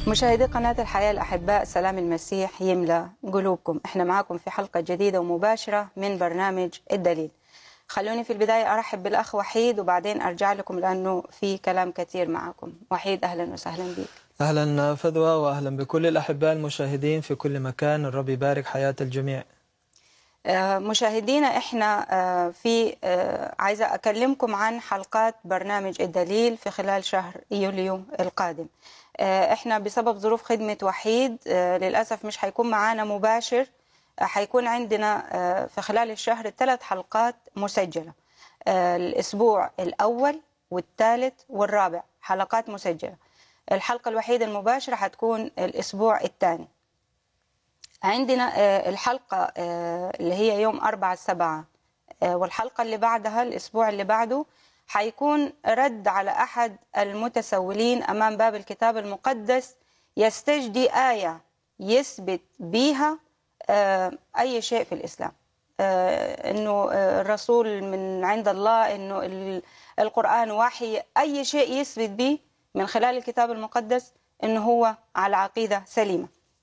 مشاهدي قناة الحياة الأحباء، سلام المسيح يملأ قلوبكم. احنا معاكم في حلقة جديدة ومباشرة من برنامج الدليل. خلوني في البداية أرحب بالأخ وحيد وبعدين أرجع لكم لأنه في كلام كثير معكم. وحيد أهلا وسهلا بك. أهلا فدوى، وأهلا بكل الأحباء المشاهدين في كل مكان. الرب يبارك حياة الجميع. مشاهدينا، احنا في عايزة أكلمكم عن حلقات برنامج الدليل في خلال شهر يوليو القادم. احنا بسبب ظروف خدمة وحيد للأسف مش هيكون معانا مباشر. هيكون عندنا في خلال الشهر 3 حلقات مسجلة. الأسبوع الأول والثالث والرابع حلقات مسجلة. الحلقة الوحيدة المباشرة هتكون الأسبوع الثاني. عندنا الحلقة اللي هي يوم 4/7 والحلقة اللي بعدها الأسبوع اللي بعده حيكون رد على أحد المتسولين أمام باب الكتاب المقدس يستجدي آية يثبت بيها أي شيء في الإسلام، إنه الرسول من عند الله، إنه القرآن وحي، أي شيء يثبت به من خلال الكتاب المقدس إنه هو على عقيدة سليمة.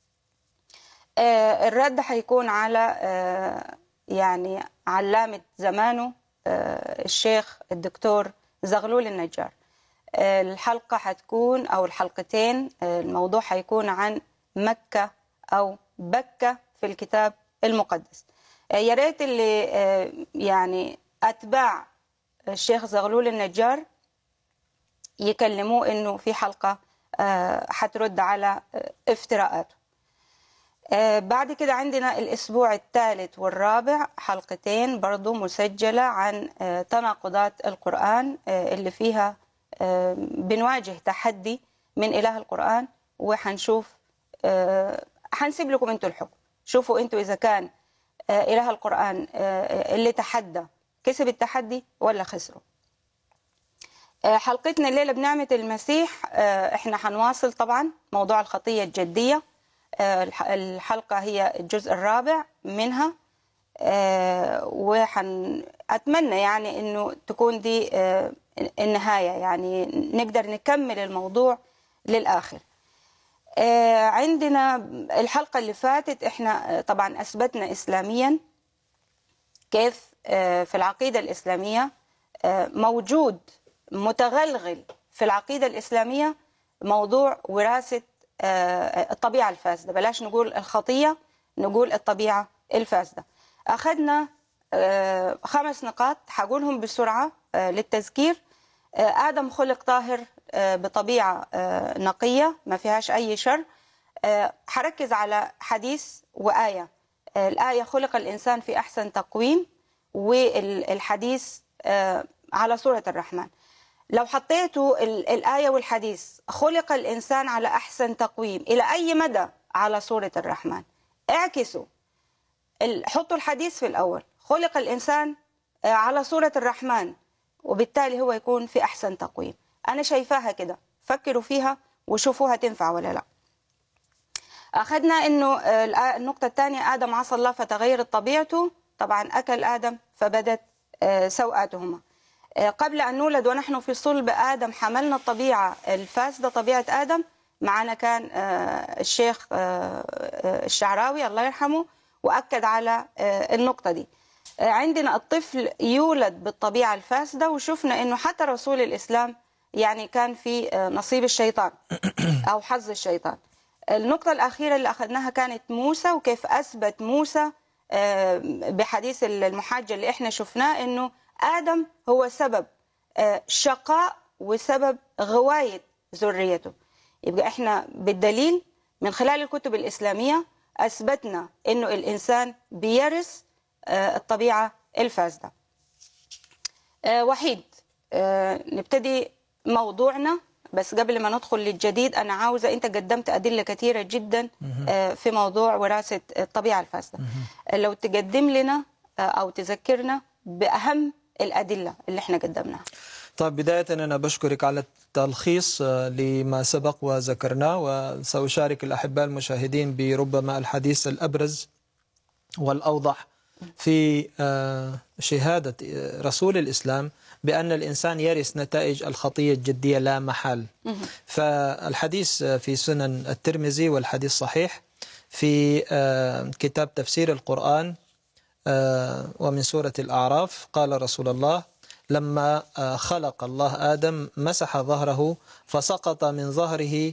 الرد هيكون على يعني علامة زمانه الشيخ الدكتور زغلول النجار. الحلقة هتكون أو الحلقتين الموضوع هيكون عن مكة أو بكة في الكتاب المقدس. يا ريت اللي يعني أتباع الشيخ زغلول النجار يكلموه إنه في حلقة هترد على افتراءاته. بعد كده عندنا الأسبوع الثالث والرابع حلقتين برضو مسجلة عن تناقضات القرآن اللي فيها بنواجه تحدي من إله القرآن، وحنشوف حنسيب لكم انتوا الحكم. شوفوا انتوا إذا كان إله القرآن اللي تحدى كسب التحدي ولا خسره. حلقتنا الليلة بنعمة المسيح احنا حنواصل طبعا موضوع الخطية الجدية. الحلقة هي الجزء الرابع منها، أتمنى يعني أنه تكون دي النهاية، يعني نقدر نكمل الموضوع للآخر. عندنا الحلقة اللي فاتت احنا طبعا أثبتنا إسلاميا كيف في العقيدة الإسلامية موجود متغلغل في العقيدة الإسلامية موضوع وراثة الطبيعة الفاسدة. بلاش نقول الخطية، نقول الطبيعة الفاسدة. أخذنا 5 نقاط هقولهم بسرعة للتذكير. آدم خلق طاهر بطبيعة نقية ما فيهاش أي شر. هركز على حديث وآية. الآية خلق الإنسان في أحسن تقويم، والحديث على صورة الرحمن. لو حطيتوا الآية والحديث خلق الإنسان على أحسن تقويم إلى أي مدى على صورة الرحمن، اعكسوا، حطوا الحديث في الأول، خلق الإنسان على صورة الرحمن، وبالتالي هو يكون في أحسن تقويم. أنا شايفاها كده، فكروا فيها وشوفوها تنفع ولا لا. أخذنا أنه النقطة الثانية آدم عصى الله فتغيرت طبيعته. طبعا أكل آدم فبدت سوءاتهما. قبل أن نولد ونحن في صلب آدم حملنا الطبيعة الفاسدة طبيعة آدم. معنا كان الشيخ الشعراوي الله يرحمه وأكد على النقطة دي. عندنا الطفل يولد بالطبيعة الفاسدة، وشفنا أنه حتى رسول الإسلام يعني كان في نصيب الشيطان أو حظ الشيطان. النقطة الأخيرة اللي أخذناها كانت موسى، وكيف أثبت موسى بحديث المحاجة اللي إحنا شفناه أنه آدم هو سبب شقاء وسبب غواية ذريته. يبقى إحنا بالدليل من خلال الكتب الإسلامية أثبتنا أنه الإنسان بيرث الطبيعة الفاسدة. وحيد، نبتدي موضوعنا، بس قبل ما ندخل للجديد أنا عاوزة، أنت قدمت أدلة كثيرة جدا في موضوع وراثة الطبيعة الفاسدة. لو تقدم لنا أو تذكرنا بأهم الأدلة اللي احنا قدمناها. طيب، بداية أنا بشكرك على التلخيص لما سبق وذكرناه، وسأشارك الأحباء المشاهدين بربما الحديث الأبرز والأوضح في شهادة رسول الإسلام بأن الإنسان يرث نتائج الخطية الجدية لا محال. فالحديث في سنن الترمذي والحديث صحيح في كتاب تفسير القرآن ومن سورة الأعراف، قال رسول الله: لما خلق الله آدم مسح ظهره فسقط من ظهره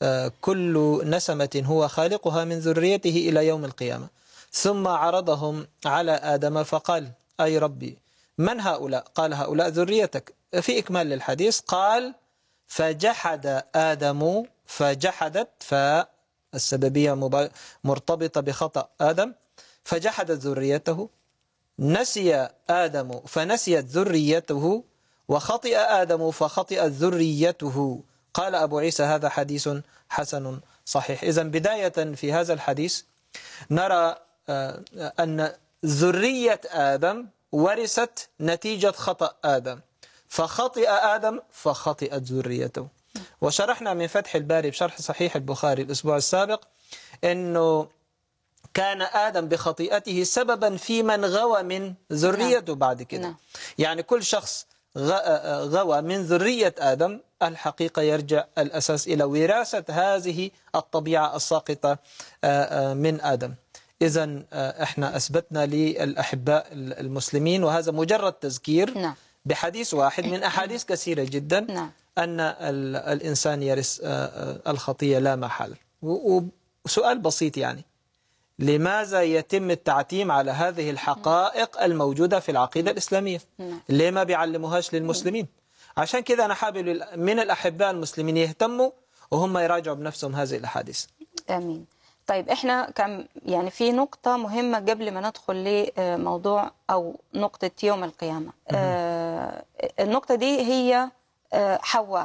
كل نسمة هو خالقها من ذريته إلى يوم القيامة، ثم عرضهم على آدم فقال: أي ربي من هؤلاء؟ قال: هؤلاء ذريتك. في إكمال للحديث قال: فجحد آدم، فجحدت فالسببية مرتبطة بخطأ آدم، فجحدت ذريته، نسي آدم فنسيت ذريته، وخطئ آدم فخطئت ذريته. قال أبو عيسى: هذا حديث حسن صحيح. إذن بداية في هذا الحديث نرى أن ذرية آدم ورثت نتيجة خطأ آدم، فخطئ آدم فخطئت ذريته. وشرحنا من فتح الباري بشرح صحيح البخاري الأسبوع السابق أنه كان آدم بخطيئته سببا في من غوى من ذريته بعد كده. يعني كل شخص غوى من ذرية آدم الحقيقة يرجع الأساس إلى وراثة هذه الطبيعة الساقطة من آدم. إذن احنا أثبتنا للأحباء المسلمين، وهذا مجرد تذكير بحديث واحد من أحاديث كثيرة جدا أن الإنسان يرث الخطية لا محل. وسؤال بسيط، يعني لماذا يتم التعتيم على هذه الحقائق الموجودة في العقيدة الإسلامية؟ ليه ما بيعلموهاش للمسلمين؟ عشان كذا أنا حابب من الأحباء المسلمين يهتموا وهم يراجعوا بنفسهم هذه الأحاديث. آمين. طيب احنا كان يعني في نقطة مهمة قبل ما ندخل لموضوع أو نقطة يوم القيامة. النقطة دي هي حواء،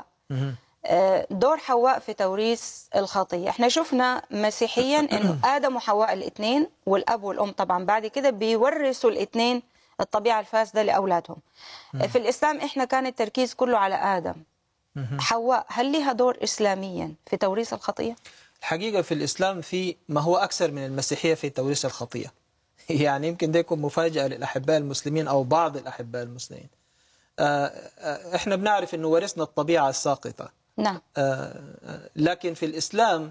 دور حواء في توريث الخطية. احنا شفنا مسيحيا انه آدم وحواء الاثنين والأب والأم طبعا بعد كده بيورثوا الاثنين الطبيعة الفاسدة لأولادهم. في الإسلام احنا كان التركيز كله على آدم. حواء هل لها دور إسلاميا في توريث الخطية؟ الحقيقة في الإسلام في ما هو أكثر من المسيحية في توريث الخطية. يعني يمكن ده يكون مفاجأة للأحباء المسلمين أو بعض الأحباء المسلمين. احنا بنعرف أنه ورثنا الطبيعة الساقطة. نعم. لكن في الإسلام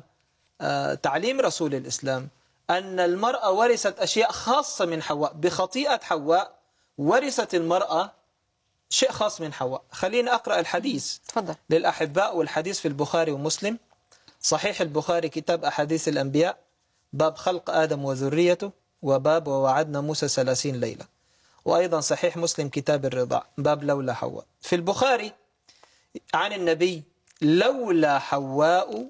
تعليم رسول الإسلام أن المرأة ورثت أشياء خاصة من حواء. بخطيئة حواء ورثت المرأة شيء خاص من حواء. خلينا أقرأ الحديث تفضل للأحباء، والحديث في البخاري ومسلم. صحيح البخاري كتاب أحاديث الأنبياء، باب خلق آدم وذريته، وباب ووعدنا موسى 30 ليلة. وأيضا صحيح مسلم كتاب الرضاع، باب لولا حواء. في البخاري عن النبي: لولا حواء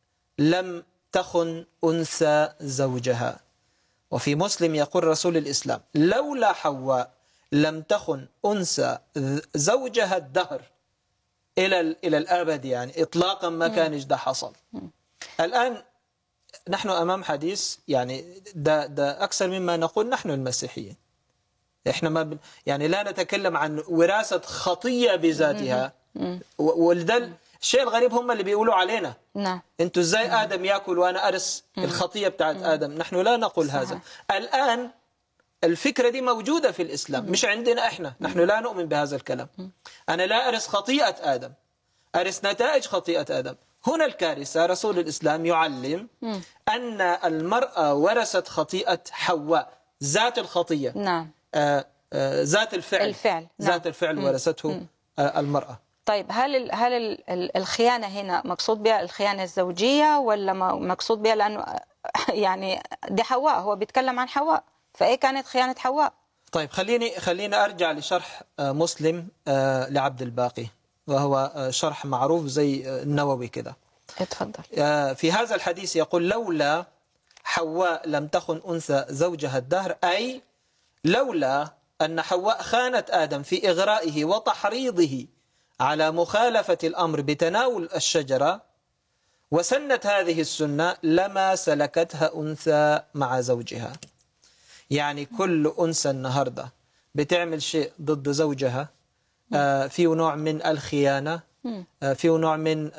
لم تخن أنثى زوجها. وفي مسلم يقول رسول الإسلام: لولا حواء لم تخن أنثى زوجها الدهر إلى الأبد. يعني إطلاقا ما كانش ده حصل. الآن نحن أمام حديث، يعني ده أكثر مما نقول نحن المسيحيين. إحنا ما يعني لا نتكلم عن وراثة خطية بذاتها. وده الشيء الغريب هم اللي بيقولوا علينا: نعم أنتوا إزاي آدم يأكل وأنا أرث الخطية بتاعت آدم؟ نحن لا نقول هذا. الآن الفكرة دي موجودة في الإسلام، مش عندنا إحنا. نحن لا نؤمن بهذا الكلام. أنا لا أرث خطيئة آدم، أرث نتائج خطيئة آدم. هنا الكارثة. رسول الإسلام يعلم أن المرأة ورثت خطيئة حواء، ذات الخطية. نعم. ذات الفعل. ذات الفعل ورثته المرأة. طيب هل الخيانة هنا مقصود بها الخيانة الزوجية ولا مقصود بها لأنه يعني دي حواء، هو بيتكلم عن حواء، فإيه كانت خيانة حواء؟ طيب خليني أرجع لشرح مسلم لعبد الباقي، وهو شرح معروف زي النووي كده. اتفضل. في هذا الحديث يقول: لولا حواء لم تخن أنثى زوجها الدهر، أي لولا أن حواء خانت آدم في إغرائه وتحريضه على مخالفة الأمر بتناول الشجرة وسنت هذه السنة لما سلكتها أنثى مع زوجها. يعني كل أنثى النهاردة بتعمل شيء ضد زوجها، فيه نوع من الخيانة، فيه نوع من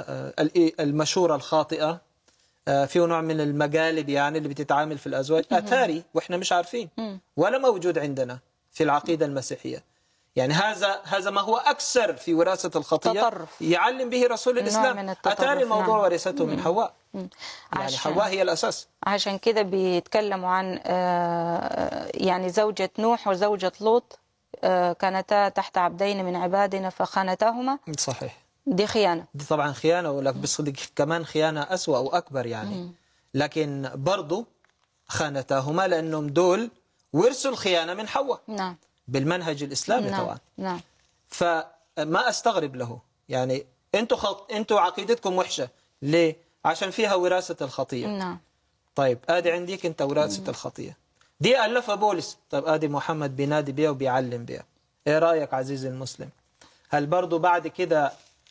المشورة الخاطئة، فيه نوع من المقالب يعني اللي بتتعامل في الأزواج أثاري وإحنا مش عارفين، ولا موجود عندنا في العقيدة المسيحية. يعني هذا ما هو أكثر في وراثة الخطية، تطرف. يعلم به رسول نوع الإسلام. من التطرف. أتاري الموضوع نعم. ورثته من حواء، يعني حواء هي الأساس. عشان كده بيتكلموا عن يعني زوجة نوح وزوجة لوط كانتا تحت عبدين من عبادنا فخانتاهما. صحيح. دي خيانة، دي طبعا خيانة، ولك بصدق كمان خيانة أسوأ وأكبر يعني. لكن برضو خانتاهما لأنهم دول ورثوا الخيانة من حواء. نعم، بالمنهج الإسلامي. نعم. طبعا. نعم. فما أستغرب له، يعني أنتوا عقيدتكم وحشة ليه؟ عشان فيها وراثة الخطية. نعم. طيب آدي عندك أنت وراثة الخطية دي ألفها بولس، طيب آدي محمد بينادي بيها وبيعلم بيها. إيه رأيك عزيزي المسلم؟ هل برضو بعد كده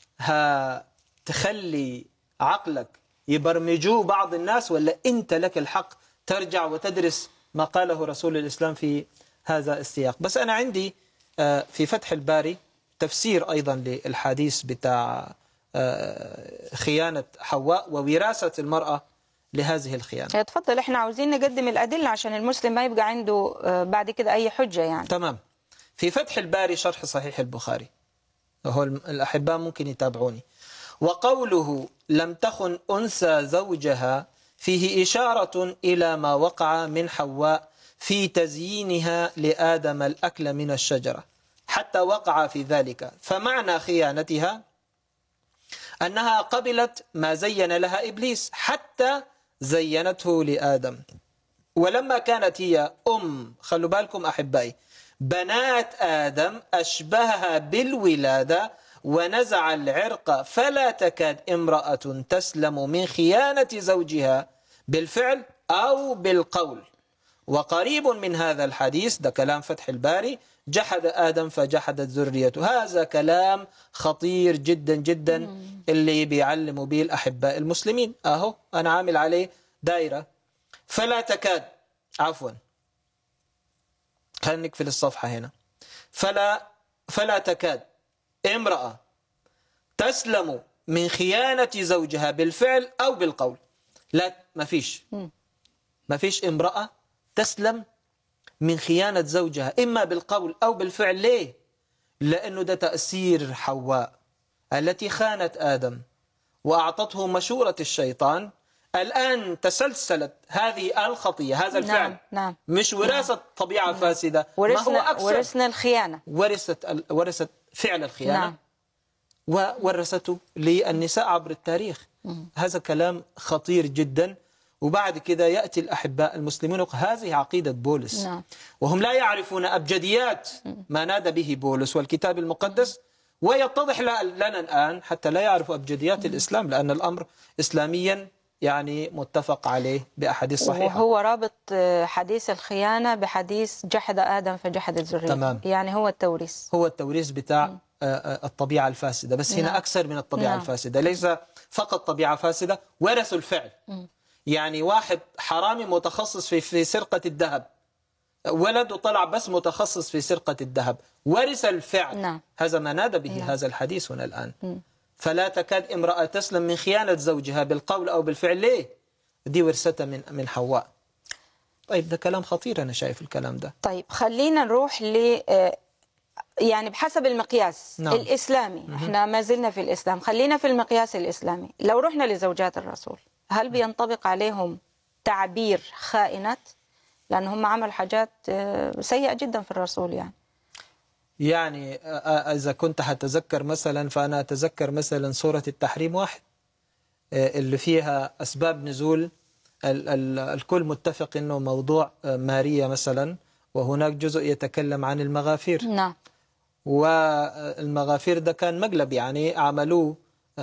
هتخلي عقلك يبرمجوه بعض الناس، ولا أنت لك الحق ترجع وتدرس ما قاله رسول الإسلام في هذا السياق؟ بس أنا عندي في فتح الباري تفسير أيضا للحديث بتاع خيانة حواء ووراثة المرأة لهذه الخيانة. تفضل، احنا عاوزين نقدم الأدلة عشان المسلم ما يبقى عنده بعد كده أي حجة يعني. تمام. في فتح الباري شرح صحيح البخاري، وهو الأحباء ممكن يتابعوني. وقوله لم تخن أنثى زوجها فيه إشارة إلى ما وقع من حواء في تزيينها لآدم الأكل من الشجرة حتى وقع في ذلك. فمعنى خيانتها أنها قبلت ما زين لها إبليس حتى زينته لآدم. ولما كانت هي خلوا بالكم أحبائي، بنات آدم أشبهها بالولادة ونزع العرق، فلا تكاد امرأة تسلم من خيانة زوجها بالفعل أو بالقول. وقريب من هذا الحديث، ده كلام فتح الباري، جحد آدم فجحدت ذريته. هذا كلام خطير جدا جدا اللي بيعلموا به الأحباء المسلمين. أهو أنا عامل عليه دائرة. فلا تكاد، عفوا خلينا نقفل الصفحة هنا. فلا تكاد امرأة تسلم من خيانة زوجها بالفعل أو بالقول. لا، ما فيش امرأة تسلم من خيانة زوجها إما بالقول أو بالفعل. ليه؟ لأنه ده تأثير حواء التي خانت آدم وأعطته مشورة الشيطان. الآن تسلسلت هذه الخطية، هذا الفعل. نعم. نعم. مش وراثة طبيعة فاسدة، ما هو أكثر. ورثنا الخيانة، ورثت فعل الخيانة. نعم. وورثته للنساء عبر التاريخ. هذا كلام خطير جدا. وبعد كده يأتي الأحباء المسلمون هذه عقيدة بولس. نعم. وهم لا يعرفون أبجديات ما نادى به بولس والكتاب المقدس. ويتضح لنا الآن حتى لا يعرفوا أبجديات الإسلام، لأن الأمر إسلاميا يعني متفق عليه بأحاديث صحيحة. وهو رابط حديث الخيانة بحديث جحد آدم فجحدت ذريته. تمام. يعني هو التوريث بتاع الطبيعة الفاسدة. بس هنا أكثر من الطبيعة الفاسدة. ليس فقط طبيعة فاسدة، ورثوا الفعل. يعني واحد حرامي متخصص في سرقة الذهب، ولده طلع بس متخصص في سرقة الذهب، ورث الفعل. نعم. هذا ما نادى به هذا الحديث هنا الآن. فلا تكاد امرأة تسلم من خيانة زوجها بالقول أو بالفعل. ليه؟ دي ورثتها من حواء. طيب ده كلام خطير، أنا شايف الكلام ده. طيب خلينا نروح يعني بحسب المقياس الإسلامي. احنا ما زلنا في الإسلام، خلينا في المقياس الإسلامي. لو رحنا لزوجات الرسول، هل بينطبق عليهم تعبير خائنات؟ لأن هم عملوا حاجات سيئة جدا في الرسول. يعني إذا كنت هتذكر مثلا، فأنا أتذكر مثلا سورة التحريم 1 اللي فيها أسباب نزول. الكل متفق أنه موضوع ماريا مثلا، وهناك جزء يتكلم عن المغافير. نعم. والمغافير ده كان مقلب، يعني عملوه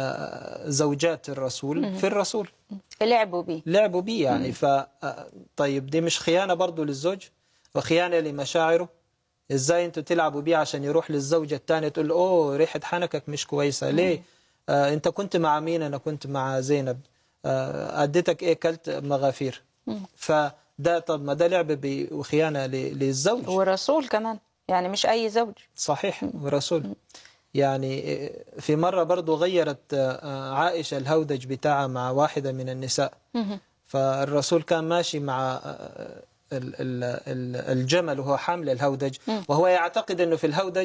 زوجات الرسول في الرسول، لعبوا بيه يعني. طيب دي مش خيانة برضو للزوج وخيانة لمشاعره؟ ازاي انتوا تلعبوا بيه عشان يروح للزوجة الثانية تقول اوه ريحة حنكك مش كويسة؟ ليه؟ انت كنت مع مين؟ انا كنت مع زينب. اديتك ايه؟ كلت مغافير. فده طب ما ده لعب وخيانة للزوج، ورسول كمان، يعني مش اي زوج. صحيح، ورسول. يعني في مرة برضو غيرت عائشة الهودج بتاعها مع واحدة من النساء. فالرسول كان ماشي مع الجمل وهو حامل الهودج، وهو يعتقد أنه في الهودج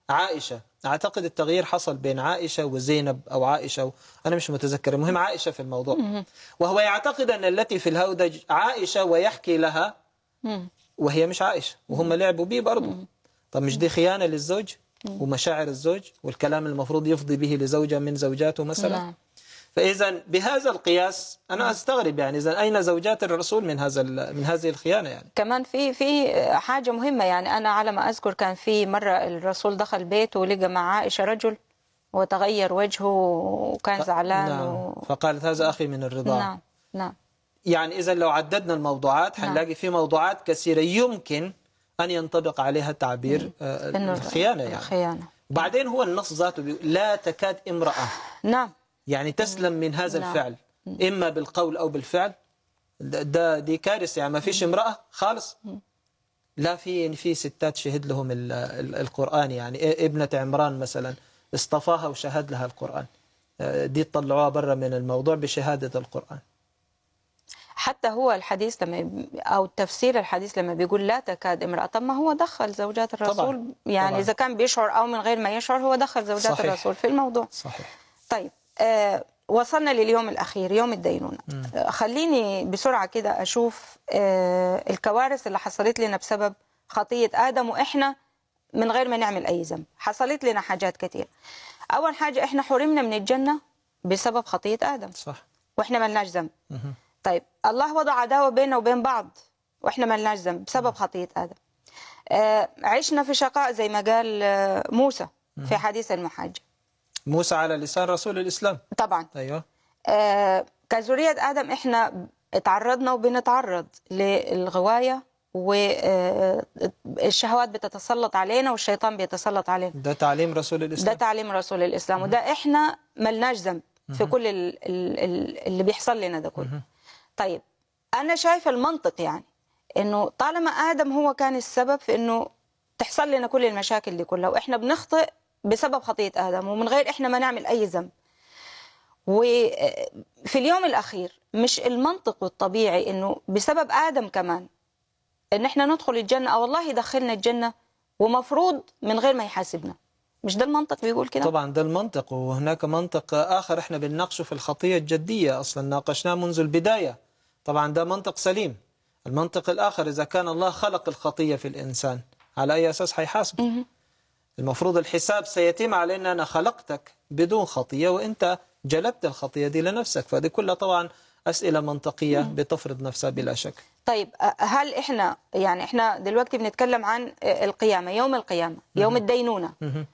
عائشة، أعتقد التغيير حصل بين عائشة وزينب أو عائشة أنا مش متذكر، المهم عائشة في الموضوع. وهو يعتقد أن التي في الهودج عائشة ويحكي لها وهي مش عائشة، وهم لعبوا بيه برضه. طب مش دي خيانة للزوج ومشاعر الزوج والكلام المفروض يفضي به لزوجة من زوجاته مثلا؟ نعم. فإذا بهذا القياس أنا أستغرب، يعني إذا أين زوجات الرسول من هذه الخيانة يعني؟ كمان في حاجة مهمة، يعني أنا على ما أذكر كان في مرة الرسول دخل بيته ولقى مع عائشة رجل وتغير وجهه وكان زعلان نعم. فقالت هذا أخي من الرضاعة. نعم نعم. يعني إذا لو عددنا الموضوعات حنلاقي في موضوعات كثيرة يمكن أن ينطبق عليها تعبير الخيانة يعني. الخيانة. بعدين هو النص ذاته بيقول لا تكاد امرأة نعم يعني تسلم من هذا الفعل، إما بالقول أو بالفعل. دي كارثة يعني، ما فيش امرأة خالص. لا، في ستات شهد لهم القرآن، يعني ابنة عمران مثلا اصطفاها وشهد لها القرآن، دي طلعوها برا من الموضوع بشهادة القرآن. حتى هو الحديث لما أو تفسير الحديث لما بيقول لا تكاد امرأة، طب ما هو دخل زوجات الرسول طبعا. يعني طبعا. إذا كان بيشعر أو من غير ما يشعر هو دخل زوجات صحيح. الرسول في الموضوع. صحيح. طيب وصلنا لليوم الأخير، يوم الدينونة. خليني بسرعة كده أشوف الكوارث اللي حصلت لنا بسبب خطية آدم، وإحنا من غير ما نعمل أي ذنب حصلت لنا حاجات كتير. أول حاجة إحنا حرمنا من الجنة بسبب خطية آدم. صح. وإحنا ملناش ذنب. طيب الله وضع عداوة بيننا وبين بعض وإحنا ملناش ذنب بسبب خطية آدم. عشنا في شقاء زي ما قال موسى في حديث المحاجة. موسى على لسان رسول الإسلام طبعا. أيوه. كذرية آدم إحنا تعرضنا وبنتعرض للغواية، والشهوات بتتسلط علينا والشيطان بيتسلط علينا. ده تعليم رسول الإسلام. ده تعليم رسول الإسلام، وده إحنا ملناش ذنب في كل اللي بيحصل لنا ده كله. طيب أنا شايفة المنطق يعني إنه طالما آدم هو كان السبب في إنه تحصل لنا كل المشاكل دي كلها، وإحنا بنخطئ بسبب خطية آدم ومن غير إحنا ما نعمل أي ذنب، وفي اليوم الأخير مش المنطق والطبيعي إنه بسبب آدم كمان إن إحنا ندخل الجنة أو الله يدخلنا الجنة ومفروض من غير ما يحاسبنا؟ مش ده المنطق بيقول كده؟ طبعا ده المنطق، وهناك منطق آخر إحنا بنناقشه في الخطية الجدية، أصلا ناقشناه منذ البداية. طبعا ده منطق سليم. المنطق الآخر إذا كان الله خلق الخطية في الإنسان على أي أساس حيحاسبه؟ المفروض الحساب سيتم على أن أنا خلقتك بدون خطية وأنت جلبت الخطية دي لنفسك. فهذه كلها طبعا أسئلة منطقية بتفرض نفسها بلا شك. طيب هل إحنا دلوقتي بنتكلم عن القيامة، يوم القيامة، يوم الدينونة،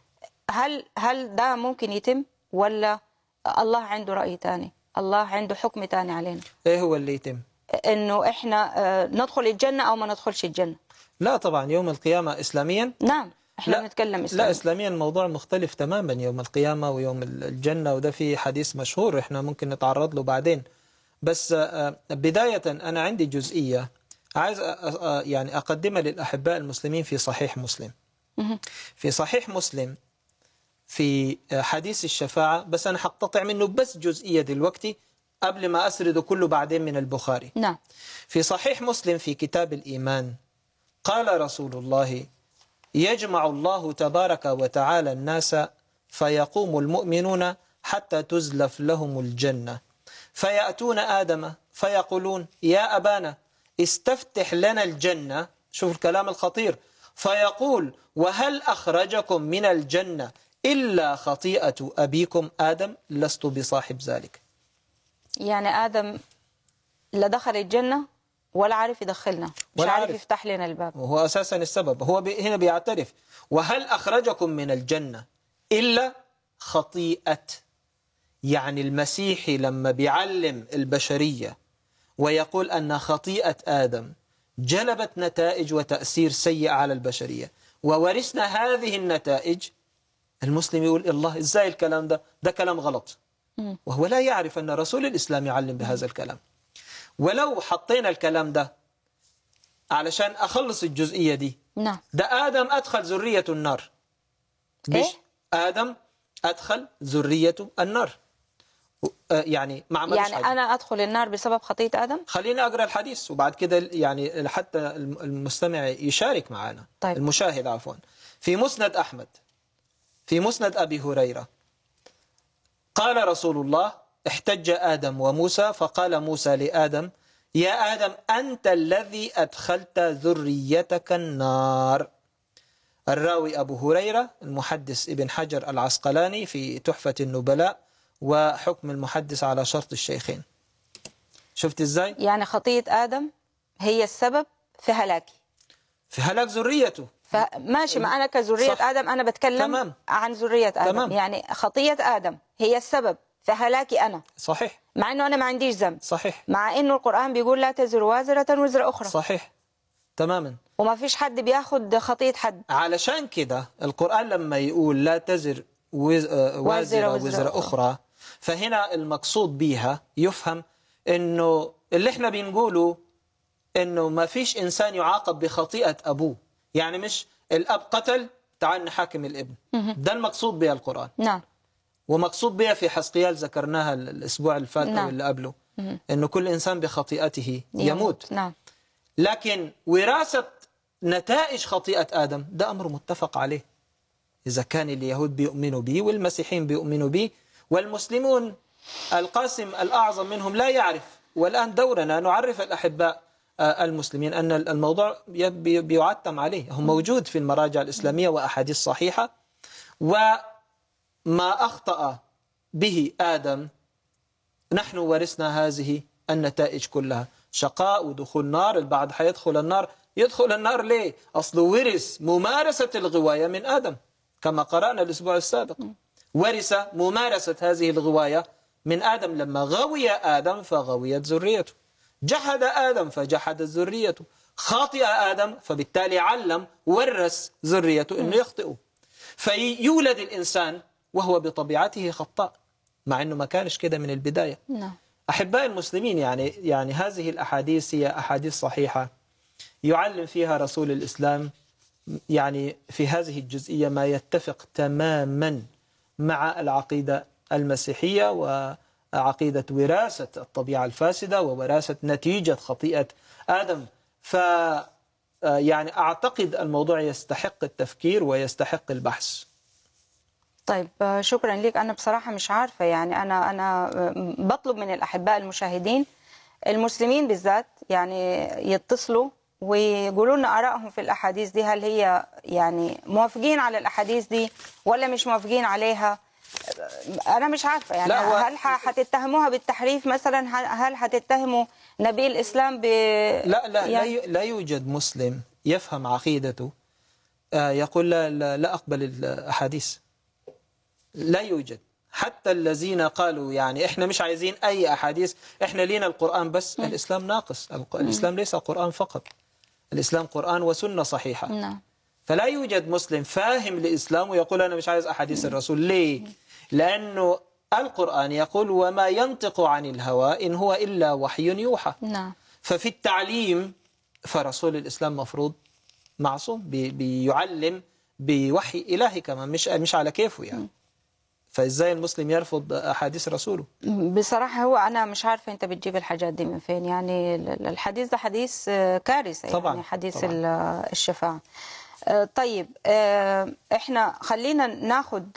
هل ده ممكن يتم ولا الله عنده رأي تاني؟ الله عنده حكم تاني علينا؟ إيه هو اللي يتم؟ إنه إحنا ندخل الجنة أو ما ندخلش الجنة؟ لا طبعا يوم القيامة إسلاميا. نعم احنا بنتكلم إسلاميا. لا إسلاميا الموضوع مختلف تماما، يوم القيامة ويوم الجنة، وده في حديث مشهور احنا ممكن نتعرض له بعدين. بس بداية أنا عندي جزئية عايز يعني أقدمها للأحباء المسلمين في صحيح مسلم. في صحيح مسلم في حديث الشفاعة، بس أنا حقتطع منه بس جزئية دلوقتي قبل ما أسرده كله بعدين من البخاري. نعم. في صحيح مسلم في كتاب الإيمان قال رسول الله: يجمع الله تبارك وتعالى الناس فيقوم المؤمنون حتى تزلف لهم الجنة، فيأتون آدم فيقولون: يا أبانا استفتح لنا الجنة. شوف الكلام الخطير. فيقول: وهل أخرجكم من الجنة إلا خطيئة أبيكم آدم؟ لست بصاحب ذلك. يعني آدم لا دخل الجنة ولا عارف يدخلنا، مش عارف يفتح لنا الباب، وهو أساسا السبب. هو هنا بيعترف: وهل أخرجكم من الجنة إلا خطيئة. يعني المسيحي لما بيعلم البشرية ويقول أن خطيئة آدم جلبت نتائج وتأثير سيء على البشرية وورثنا هذه النتائج، المسلم يقول: الله إزاي الكلام ده؟ ده كلام غلط. وهو لا يعرف أن رسول الإسلام يعلم بهذا الكلام. ولو حطينا الكلام ده علشان أخلص الجزئية دي، نعم، ده آدم أدخل ذرية النار. إيه؟ آدم أدخل ذرية النار. يعني ما عملش يعني حاجة. أنا أدخل النار بسبب خطية آدم؟ خليني أقرأ الحديث وبعد كده يعني حتى المستمع يشارك معنا. طيب. المشاهد عفوا. في مسند أحمد في مسند أبي هريرة قال رسول الله: احتج آدم وموسى فقال موسى لآدم: يا آدم أنت الذي أدخلت ذريتك النار. الراوي أبو هريرة، المحدث ابن حجر العسقلاني في تحفة النبلاء وحكم المحدث على شرط الشيخين. شفت إزاي؟ يعني خطية آدم هي السبب في هلاكي، في هلاك ذريته. فماشي، ما أنا كذرية صح. آدم أنا بتكلم تمام. عن ذرية آدم. تمام. يعني خطية آدم هي السبب في هلاكي أنا، صحيح. مع أنه أنا ما عنديش ذنب، صحيح. مع أنه القرآن بيقول لا تزر وازرة وزر أخرى. صحيح تماما. وما فيش حد بياخد خطية حد. علشان كده القرآن لما يقول لا تزر وازرة وزر أخرى، فهنا المقصود بيها يفهم أنه اللي احنا بنقوله أنه ما فيش إنسان يعاقب بخطيئة أبوه. يعني مش الأب قتل تعال نحاكم الابن. ده المقصود بها القرآن. نعم. ومقصود بها في حزقيال ذكرناها الأسبوع الفات أو اللي قبله، أنه كل إنسان بخطيئته يموت. نعم. لكن وراثة نتائج خطيئة آدم ده أمر متفق عليه. إذا كان اليهود بيؤمنوا به والمسيحيين بيؤمنوا به والمسلمون القاسم الأعظم منهم لا يعرف. والآن دورنا نعرف الأحباء المسلمين أن الموضوع بيعتم عليه، هو موجود في المراجع الإسلامية وأحاديث صحيحة. وما أخطأ به آدم نحن ورثنا هذه النتائج كلها، شقاء ودخول نار. البعض حيدخل النار. يدخل النار ليه؟ أصله ورث ممارسة الغواية من آدم كما قرأنا الأسبوع السابق. ورث ممارسة هذه الغواية من آدم. لما غوي آدم فغويت ذريته، جحد آدم فجحدت ذريته، خاطئ آدم فبالتالي علم ورث ذريته أنه يخطئوا. فيولد الإنسان وهو بطبيعته خطاء مع أنه ما كانش كده من البداية. أحباء المسلمين، يعني هذه الأحاديث هي أحاديث صحيحة يعلم فيها رسول الإسلام يعني في هذه الجزئية ما يتفق تماما مع العقيدة المسيحية وعقيدة وراثة الطبيعة الفاسدة ووراثة نتيجة خطيئة آدم. يعني أعتقد الموضوع يستحق التفكير ويستحق البحث. طيب شكرا لك. أنا بصراحة مش عارفة، يعني أنا بطلب من الأحباء المشاهدين المسلمين بالذات يعني يتصلوا ويقولوا لنا آرائهم في الأحاديث دي، هل هي يعني موافقين على الأحاديث دي ولا مش موافقين عليها. أنا مش عارفة يعني هل هتتهموها بالتحريف مثلا؟ هل هتتهموا نبي الإسلام لا يعني لا يوجد مسلم يفهم عقيدته يقول لا أقبل الأحاديث. لا يوجد. حتى الذين قالوا يعني إحنا مش عايزين أي أحاديث، إحنا لينا القرآن بس. الإسلام ناقص. الإسلام ليس قرآن فقط، الإسلام قرآن وسنة صحيحة. نعم. فلا يوجد مسلم فاهم للإسلام ويقول أنا مش عايز أحاديث الرسول. ليه؟ لأنه القرآن يقول وما ينطق عن الهوى إن هو إلا وحي يوحى. نعم. ففي التعليم فرسول الإسلام مفروض معصوم، بيعلم بوحي إلهي كمان، مش على كيفه يعني. فإزاي المسلم يرفض أحاديث رسوله؟ بصراحة هو أنا مش عارفة أنت بتجيب الحاجات دي من فين. يعني الحديث ده حديث كارثة طبعا. يعني حديث طبعا. الشفاعة. طيب احنا خلينا ناخد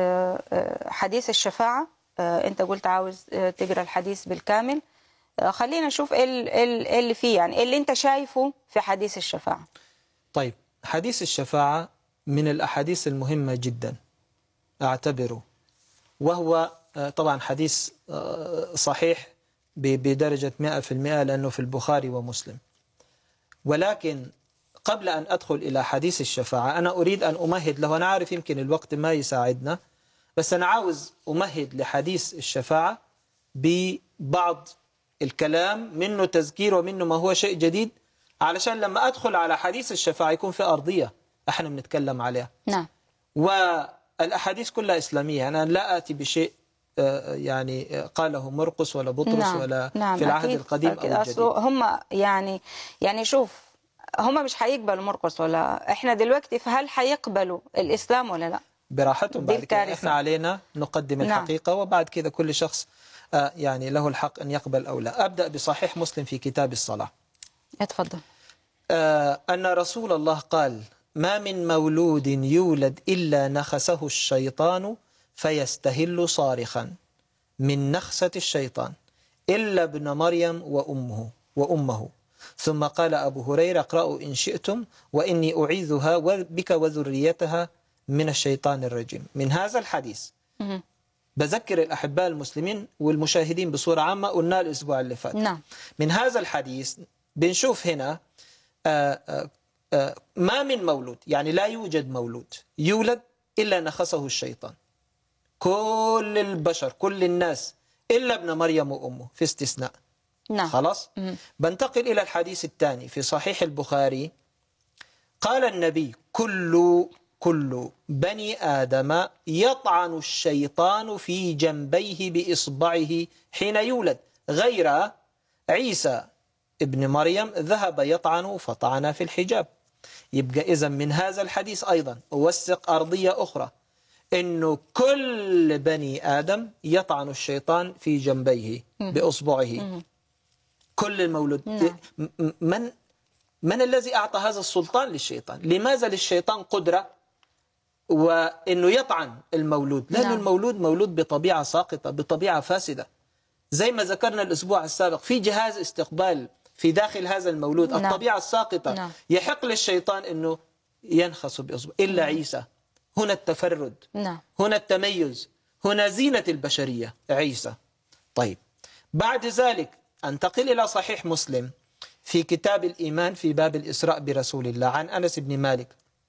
حديث الشفاعة. أنت قلت عاوز تقرأ الحديث بالكامل. خلينا نشوف ايه اللي فيه، يعني ايه اللي أنت شايفه في حديث الشفاعة. طيب حديث الشفاعة من الأحاديث المهمة جدا أعتبره، وهو طبعا حديث صحيح بدرجة 100% لأنه في البخاري ومسلم. ولكن قبل أن أدخل إلى حديث الشفاعة أنا أريد أن أمهد له. أنا عارف يمكن الوقت ما يساعدنا، بس أنا عاوز أمهد لحديث الشفاعة ببعض الكلام، منه تذكير ومنه ما هو شيء جديد، علشان لما أدخل على حديث الشفاعة يكون في أرضية احنا بنتكلم عليها. نعم. والأحاديث كلها إسلامية. أنا لا آتي بشيء يعني قاله مرقس ولا بطرس. نعم. ولا نعم. في العهد أكيد. القديم أكيد. أو الجديد. هم يعني شوف، هم مش هيقبلوا مرقس ولا احنا دلوقتي، فهل هيقبلوا الإسلام ولا لا؟ براحتهم. بعد كده احنا علينا نقدم الحقيقة. نعم. وبعد كده كل شخص يعني له الحق أن يقبل أو لا. أبدأ بصحيح مسلم في كتاب الصلاة. اتفضل. أن رسول الله قال ما من مولود يولد إلا نخسه الشيطان فيستهل صارخا من نخسة الشيطان إلا ابن مريم وأمه. ثم قال أبو هريرة اقرأوا إن شئتم وإني أعيذها بك وذريتها من الشيطان الرجيم. من هذا الحديث بذكر الأحباء المسلمين والمشاهدين بصورة عامة، قلنا الأسبوع اللي فات. نعم. من هذا الحديث بنشوف هنا ما من مولود، يعني لا يوجد مولود يولد إلا نخسه الشيطان. كل البشر كل الناس إلا ابن مريم وأمه في استثناء. نعم. خلاص. بنتقل إلى الحديث الثاني في صحيح البخاري. قال النبي كل بني آدم يطعن الشيطان في جنبيه بإصبعه حين يولد غير عيسى ابن مريم ذهب يطعن فطعن في الحجاب. يبقى إذن من هذا الحديث أيضا أوثق أرضية أخرى إنه كل بني آدم يطعن الشيطان في جنبيه بإصبعه. كل المولود. نعم. من الذي أعطى هذا السلطان للشيطان؟ لماذا للشيطان قدرة وإنه يطعن المولود؟ لأن نعم. المولود مولود بطبيعة ساقطة، بطبيعة فاسدة. زي ما ذكرنا الأسبوع السابق، في جهاز استقبال في داخل هذا المولود. نعم. الطبيعة الساقطة. نعم. يحق للشيطان أنه ينخس بإصبعه. إلا عيسى. هنا التفرد. نعم. هنا التميز. هنا زينة البشرية عيسى. طيب، بعد ذلك أنتقل إلى صحيح مسلم في كتاب الإيمان في باب الإسراء برسول الله عن أنس بن مالك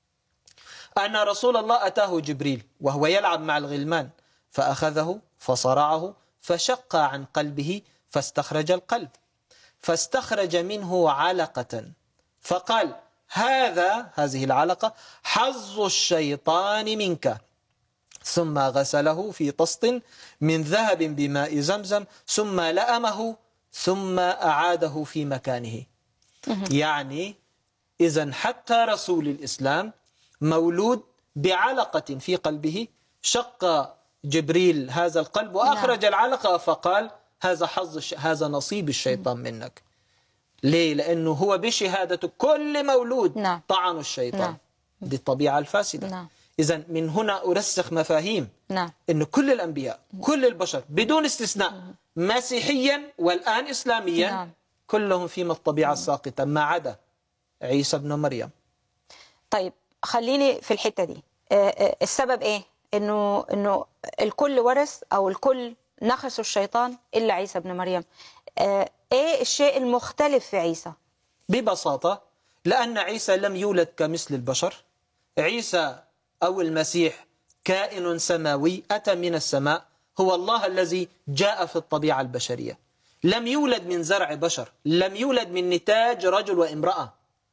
أن رسول الله أتاه جبريل وهو يلعب مع الغلمان فأخذه فصرعه فشق عن قلبه فاستخرج القلب فاستخرج منه علقة فقال هذه العلقة حظ الشيطان منك، ثم غسله في طست من ذهب بماء زمزم ثم لأمه ثم أعاده في مكانه. يعني إذن حتى رسول الإسلام مولود بعلقة في قلبه، شق جبريل هذا القلب وأخرج العلقة فقال هذا نصيب الشيطان منك. ليه؟ لأنه هو بشهادة كل مولود طعن الشيطان. دي الطبيعة الفاسدة. إذن من هنا أرسخ مفاهيم أن كل الأنبياء كل البشر بدون استثناء مسيحيا والآن إسلاميا كلهم فيما الطبيعة الساقطة ما عدا عيسى ابن مريم. طيب خليني في الحتة دي. السبب إيه؟ إنه الكل ورث أو الكل نخسوا الشيطان إلا عيسى ابن مريم. إيه الشيء المختلف في عيسى؟ ببساطة لأن عيسى لم يولد كمثل البشر. عيسى أو المسيح كائن سماوي أتى من السماء، هو الله الذي جاء في الطبيعة البشرية. لم يولد من زرع بشر، لم يولد من نتاج رجل وامرأة.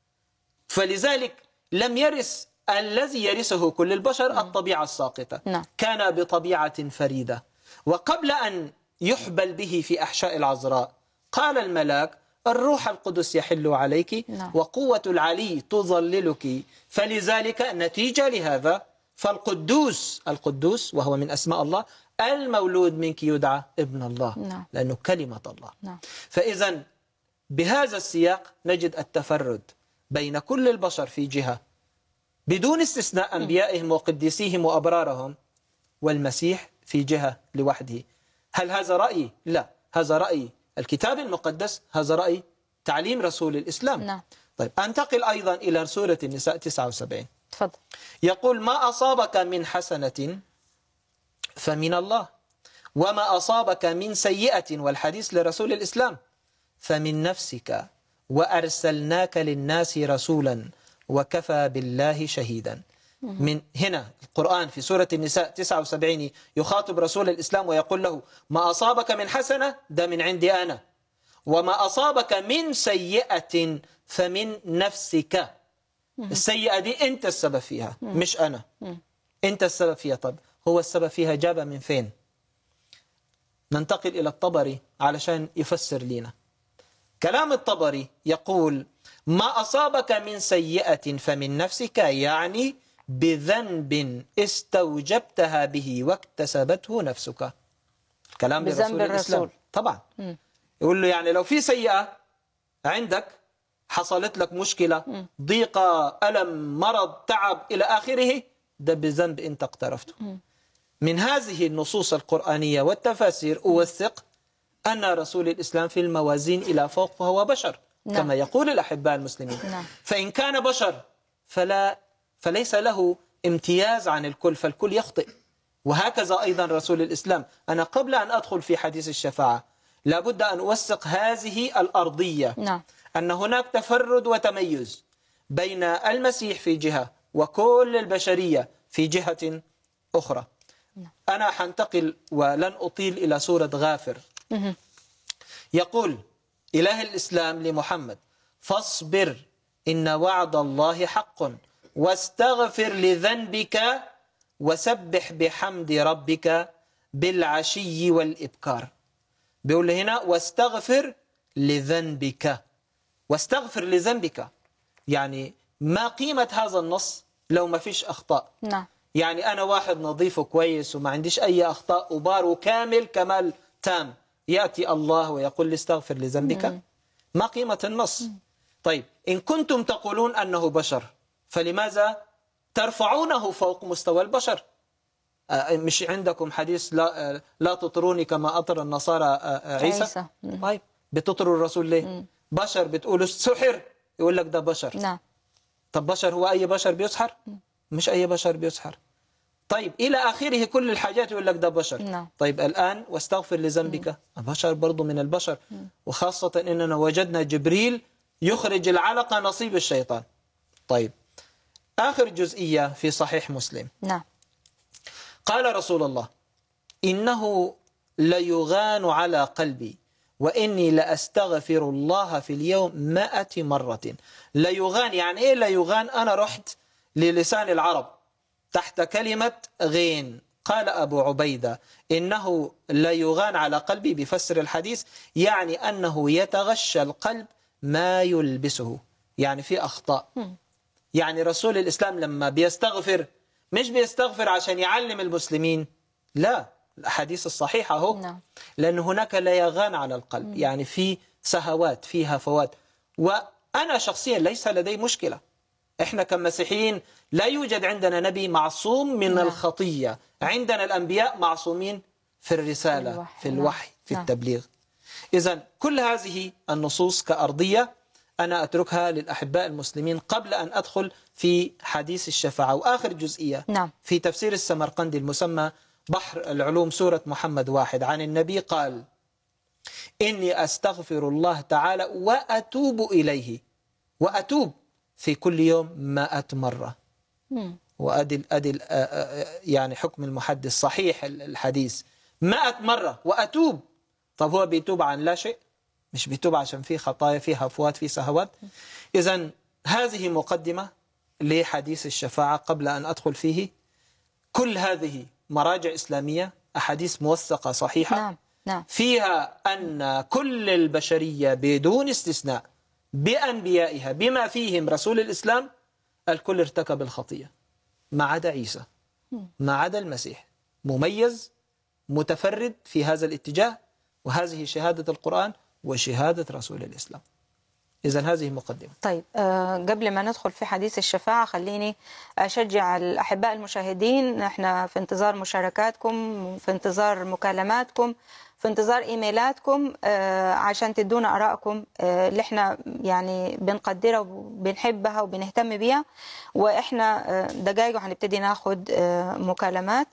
فلذلك لم يرث الذي يرثه كل البشر الطبيعة الساقطة. كان بطبيعة فريدة. وقبل أن يحبل به في أحشاء العذراء قال الملاك الروح القدس يحل عليك وقوة العلي تظللك، فلذلك نتيجة لهذا القدوس وهو من أسماء الله المولود منك يدعى ابن الله لأنه كلمة الله. فإذا بهذا السياق نجد التفرد بين كل البشر في جهة بدون استثناء أنبيائهم وقديسيهم وأبرارهم، والمسيح في جهة لوحده. هل هذا رأيي؟ لا، هذا رأي الكتاب المقدس، هذا رأي تعليم رسول الإسلام. طيب أنتقل أيضا إلى سورة النساء 79. تفضل. يقول ما أصابك من حسنة فمن الله وما أصابك من سيئة، والحديث لرسول الإسلام، فمن نفسك وأرسلناك للناس رسولا وكفى بالله شهيدا. من هنا القرآن في سورة النساء 79 يخاطب رسول الإسلام ويقول له ما أصابك من حسنة ده من عندي أنا، وما أصابك من سيئة فمن نفسك. السيئة دي أنت السبب فيها مش أنا. أنت السبب فيها. طب هو السبب فيها جابها من فين؟ ننتقل إلى الطبري علشان يفسر لنا كلام الطبري. يقول ما أصابك من سيئة فمن نفسك، يعني بذنب استوجبتها به واكتسبته نفسك. الكلام لرسول الإسلام طبعا. يقول له يعني لو في سيئة عندك حصلت لك مشكلة، ضيقة، ألم، مرض، تعب إلى آخره، ده بذنب أنت اقترفته. من هذه النصوص القرآنية والتفاسير أوثق أن رسول الإسلام في الموازين إلى فوق فهو بشر. نعم. كما يقول الأحباء المسلمين. نعم. فإن كان بشر فليس له امتياز عن الكل، فالكل يخطئ. وهكذا أيضا رسول الإسلام. أنا قبل أن أدخل في حديث الشفاعة لابد أن أوثق هذه الأرضية. نعم. أن هناك تفرد وتميز بين المسيح في جهة وكل البشرية في جهة أخرى. أنا حنتقل ولن أطيل إلى سورة غافر. يقول إله الإسلام لمحمد: فاصبر إن وعد الله حق واستغفر لذنبك وسبح بحمد ربك بالعشي والإبكار. بيقول هنا واستغفر لذنبك. واستغفر لذنبك يعني ما قيمة هذا النص لو ما فيش أخطاء؟ نعم. يعني أنا واحد نظيف وكويس وما عنديش أي أخطاء وبار كامل كمال تام، يأتي الله ويقول لي استغفر لذنبك؟ ما قيمة النص؟ طيب إن كنتم تقولون أنه بشر فلماذا ترفعونه فوق مستوى البشر؟ مش عندكم حديث لا تطروني كما أطر النصارى عيسى؟ طيب بتطروا الرسول ليه؟ بشر بتقولوا سحر، يقول لك ده بشر. نعم. طب بشر هو أي بشر بيسحر؟ مش أي بشر بيسحر. طيب إلى آخره كل الحاجات يقول لك ده بشر. نعم. طيب الآن واستغفر لذنبك، بشر برضو من البشر. وخاصة إننا وجدنا جبريل يخرج العلقة نصيب الشيطان. طيب آخر جزئية في صحيح مسلم. نعم. قال رسول الله: إنه ليغان على قلبي وإني لأستغفر الله في اليوم 100 مرة. ليغان يعني إيه ليغان؟ أنا رحت للسان العرب تحت كلمة غين. قال أبو عبيدة: إنه ليغان على قلبي بفسر الحديث يعني أنه يتغشى القلب ما يلبسه، يعني في أخطاء. يعني رسول الإسلام لما بيستغفر مش بيستغفر عشان يعلم المسلمين، لا، الأحاديث الصحيحة هو نعم. لأن هناك ليغان على القلب، يعني في سهوات، في هفوات. وأنا شخصيا ليس لدي مشكلة، إحنا كمسيحيين لا يوجد عندنا نبي معصوم من الخطية. عندنا الأنبياء معصومين في الرسالة، في الوحي، في التبليغ. إذن كل هذه النصوص كأرضية أنا أتركها للأحباء المسلمين قبل أن أدخل في حديث الشفاعة. وآخر جزئية في تفسير السمرقندي المسمى بحر العلوم سورة محمد 1 عن النبي قال: إني أستغفر الله تعالى وأتوب إليه. وأتوب في كل يوم 100 مرة. وأدل يعني حكم المحدث صحيح الحديث 100 مرة وأتوب. طب هو بيتوب عن لا شيء؟ مش بيتوب عشان فيه خطايا، فيه هفوات، فيه سهوات؟ إذن هذه مقدمة لحديث الشفاعة قبل أن أدخل فيه. كل هذه مراجع إسلامية، أحاديث موثقة صحيحة. نعم. نعم. فيها أن كل البشرية بدون استثناء بأنبيائها بما فيهم رسول الإسلام الكل ارتكب الخطية ما عدا عيسى، ما عدا المسيح، مميز متفرد في هذا الاتجاه. وهذه شهادة القرآن وشهادة رسول الإسلام. إذن هذه مقدمة. طيب قبل ما ندخل في حديث الشفاعة خليني أشجع الأحباء المشاهدين، احنا في انتظار مشاركاتكم، في انتظار مكالماتكم، في انتظار إيميلاتكم عشان تدونا آرائكم اللي احنا يعني بنقدرها وبنحبها وبنهتم بيها. وإحنا دقايق وهنبتدي ناخد مكالمات،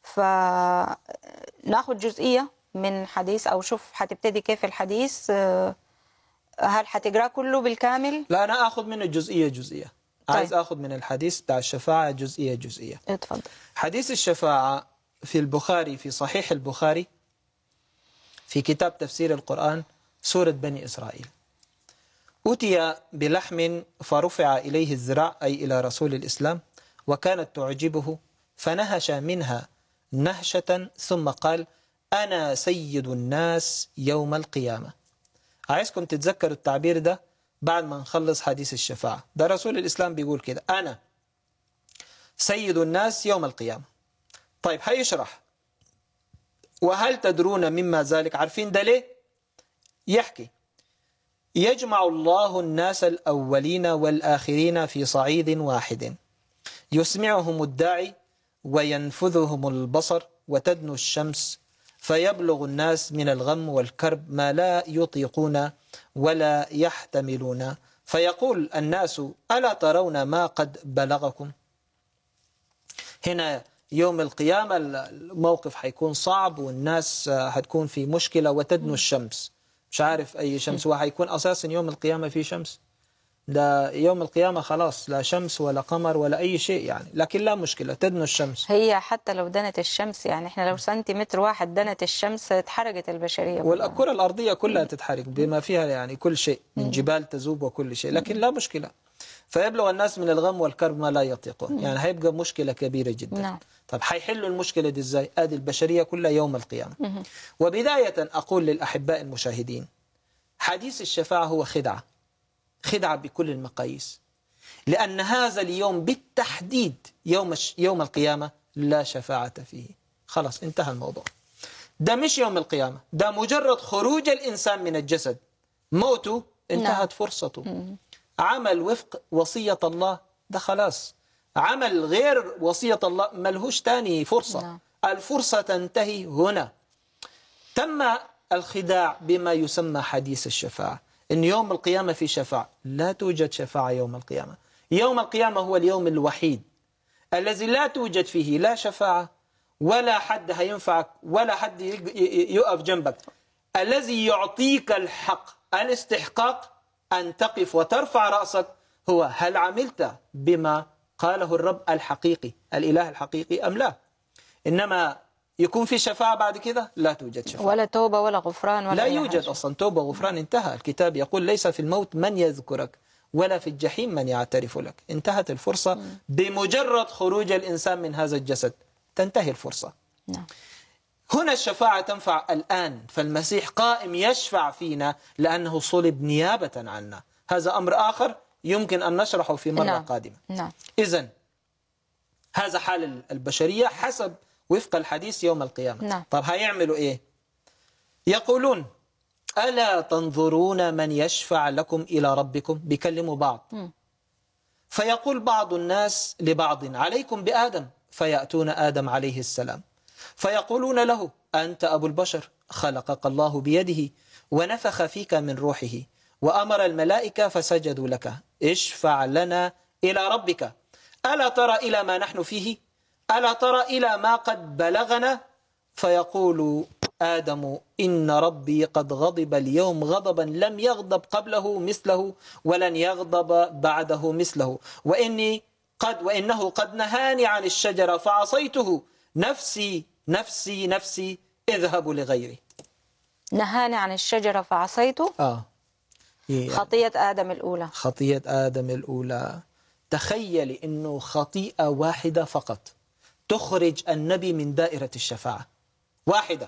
فناخد جزئية من حديث أو شوف هتبتدي كيف الحديث. هل هتقرأ كله بالكامل؟ لا، أنا أخذ من الجزئية جزئية. طيب. عايز أخذ من الحديث بتاع الشفاعة جزئية جزئية. اتفضل. حديث الشفاعة في البخاري، في صحيح البخاري، في كتاب تفسير القرآن، سورة بني إسرائيل. أتي بلحم فرفع إليه الذراع، أي إلى رسول الإسلام، وكانت تعجبه فنهش منها نهشة ثم قال: أنا سيد الناس يوم القيامة. عايزكم تتذكروا التعبير ده بعد ما نخلص حديث الشفاعة. ده رسول الإسلام بيقول كده: أنا سيد الناس يوم القيامة. طيب هيشرح: وهل تدرون مما ذلك؟ عارفين ده ليه؟ يحكي: يجمع الله الناس الأولين والآخرين في صعيد واحد، يسمعهم الداعي وينفذهم البصر، وتدنو الشمس فيبلغ الناس من الغم والكرب ما لا يطيقون ولا يحتملون، فيقول الناس ألا ترون ما قد بلغكم؟ هنا يوم القيامة الموقف حيكون صعب والناس هتكون في مشكلة، وتدنو الشمس، مش عارف أي شمس، وحيكون أساسا يوم القيامة في شمس، ده يوم القيامة خلاص لا شمس ولا قمر ولا أي شيء يعني، لكن لا مشكلة تدنو الشمس. هي حتى لو دنت الشمس يعني احنا لو سنتيمتر واحد دنت الشمس اتحرقت البشرية كلها. والكرة الأرضية كلها تتحرق بما فيها يعني كل شيء من جبال تذوب وكل شيء، لكن لا مشكلة. فيبلغ الناس من الغم والكرب ما لا يطيقون، يعني هيبقى مشكلة كبيرة جدا. نعم. طب حيحلوا المشكلة دي ازاي؟ ادي البشرية كلها يوم القيامة. وبداية أقول للأحباء المشاهدين، حديث الشفاعة هو خدعة، خدعة بكل المقاييس، لأن هذا اليوم بالتحديد يوم القيامة لا شفاعة فيه، خلاص انتهى الموضوع. ده مش يوم القيامة، ده مجرد خروج الإنسان من الجسد، موته انتهت فرصته. عمل وفق وصية الله ده خلاص، عمل غير وصية الله ملهوش تاني فرصة. الفرصة تنتهي هنا. تم الخداع بما يسمى حديث الشفاعة، إن يوم القيامة في شفاعة. لا توجد شفاعة يوم القيامة. يوم القيامة هو اليوم الوحيد الذي لا توجد فيه لا شفاعة ولا حد هينفعك ولا حد يقف جنبك. الذي يعطيك الحق الاستحقاق أن تقف وترفع رأسك هو هل عملت بما قاله الرب الحقيقي الإله الحقيقي أم لا. إنما يكون في شفاعة بعد كده؟ لا توجد شفاعة ولا توبة ولا غفران ولا لا أي يوجد حاجة. أصلا توبة وغفران، انتهى. الكتاب يقول ليس في الموت من يذكرك ولا في الجحيم من يعترف لك. انتهت الفرصة بمجرد خروج الإنسان من هذا الجسد، تنتهي الفرصة. نعم. هنا الشفاعة تنفع الآن، فالمسيح قائم يشفع فينا لأنه صلب نيابة عنا. هذا أمر آخر يمكن أن نشرحه في مرة قادمة. نعم. إذن هذا حال البشرية حسب وفق الحديث يوم القيامة. نعم. طب هيعملوا إيه؟ يقولون ألا تنظرون من يشفع لكم إلى ربكم؟ بيكلموا بعض. فيقول بعض الناس لبعض عليكم بآدم، فيأتون آدم عليه السلام فيقولون له أنت أبو البشر، خلقك الله بيده ونفخ فيك من روحه وأمر الملائكة فسجدوا لك، اشفع لنا إلى ربك، ألا ترى إلى ما نحن فيه؟ ألا ترى إلى ما قد بلغنا؟ فيقول آدم إن ربي قد غضب اليوم غضبا لم يغضب قبله مثله ولن يغضب بعده مثله، وإنه قد نهاني عن الشجرة فعصيته، نفسي نفسي نفسي اذهبوا لغيري. نهاني عن الشجرة فعصيته. يعني خطية آدم الأولى. خطية آدم الأولى. تخيلي إنه خطيئة واحدة فقط تخرج النبي من دائرة الشفاعة، واحدة.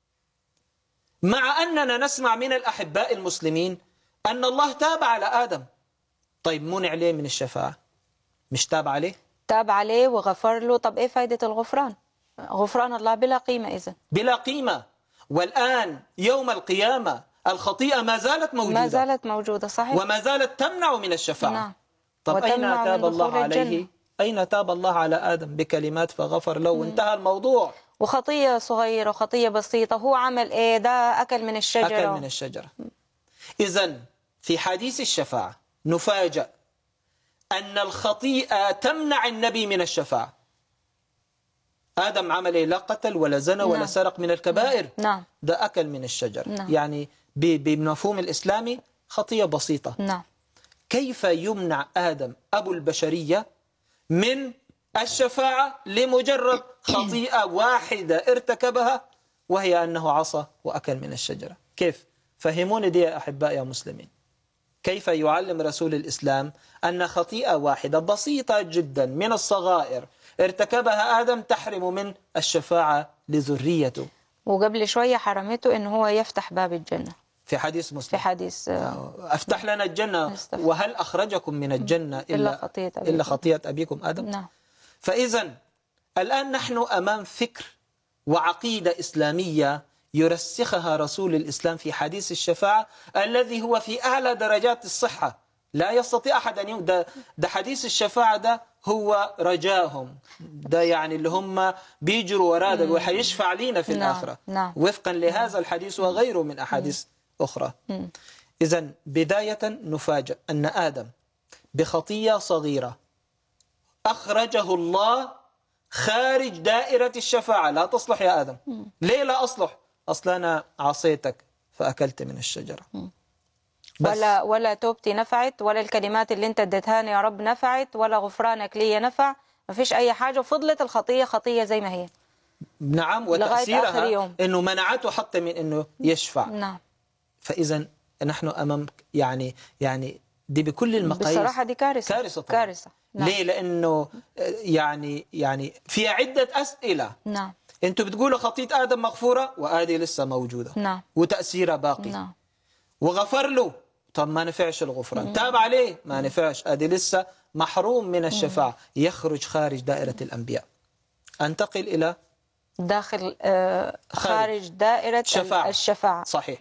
مع أننا نسمع من الأحباء المسلمين أن الله تاب على آدم. طيب منع ليه من الشفاعة؟ مش تاب عليه؟ تاب عليه وغفر له. طب إيه فايدة الغفران؟ غفران الله بلا قيمة إذن. بلا قيمة. والآن يوم القيامة الخطيئة ما زالت موجودة، ما زالت موجودة، صحيح، وما زالت تمنع من الشفاعة. نعم. طب أين تاب الله عليه؟ الجنة. أين تاب الله على آدم؟ بكلمات فغفر له وانتهى الموضوع. وخطية صغيرة وخطية بسيطة، هو عمل إيه؟ ده أكل من الشجرة. أكل من الشجرة. إذن في حديث الشفاعة نفاجأ أن الخطيئة تمنع النبي من الشفاعة. آدم عمل إيه؟ لا قتل ولا زنى ولا سرق من الكبائر. نعم. ده أكل من الشجرة. نعم. يعني بمفهوم الإسلامي خطية بسيطة. نعم. كيف يمنع آدم أبو البشرية من الشفاعة لمجرد خطيئة واحدة ارتكبها وهي أنه عصى وأكل من الشجرة؟ كيف؟ فهموني دي يا أحباء يا مسلمين. كيف يعلم رسول الإسلام أن خطيئة واحدة بسيطة جدا من الصغائر ارتكبها آدم تحرم من الشفاعة لذريته؟ وقبل شوية حرمته إن هو يفتح باب الجنة في حديث مسلم. في حديث أفتح لنا الجنة وهل أخرجكم من الجنة إلا خطيئة أبيكم آدم؟ نعم. فإذا الآن نحن أمام فكر وعقيدة إسلامية يرسخها رسول الإسلام في حديث الشفاعة الذي هو في أعلى درجات الصحة. لا يستطيع أحد أن ده حديث الشفاعة ده هو رجاهم، ده يعني اللي هم بيجروا وراء ده وحيشفع لينا في الآخرة وفقا لهذا الحديث وغيره من أحاديث أخرى. إذن بداية نفاجأ أن آدم بخطية صغيرة أخرجه الله خارج دائرة الشفاعة. لا تصلح يا آدم. ليه لا أصلح؟ أصل أنا عصيتك فأكلت من الشجرة. ولا توبتي نفعت، ولا الكلمات اللي انت اديتهاني يا رب نفعت، ولا غفرانك لي نفع. ما فيش أي حاجة، وفضلت الخطية خطية زي ما هي. نعم، وتأثيرها أنه منعته حتى من أنه يشفع. نعم. فإذا نحن أمام يعني دي بكل المقاييس بصراحة دي كارثة. كارثة. نعم. ليه؟ لأنه يعني في عدة أسئلة. نعم. أنتوا بتقولوا خطية آدم مغفورة وآدي لسه موجودة. نعم. وتأثيرها باقي. نعم. وغفر له، طب ما نفعش الغفران. تاب عليه، ما نفعش، آدي لسه محروم من الشفاعة. يخرج خارج دائرة الأنبياء. أنتقل إلى داخل خارج دائرة الشفاعة. صحيح.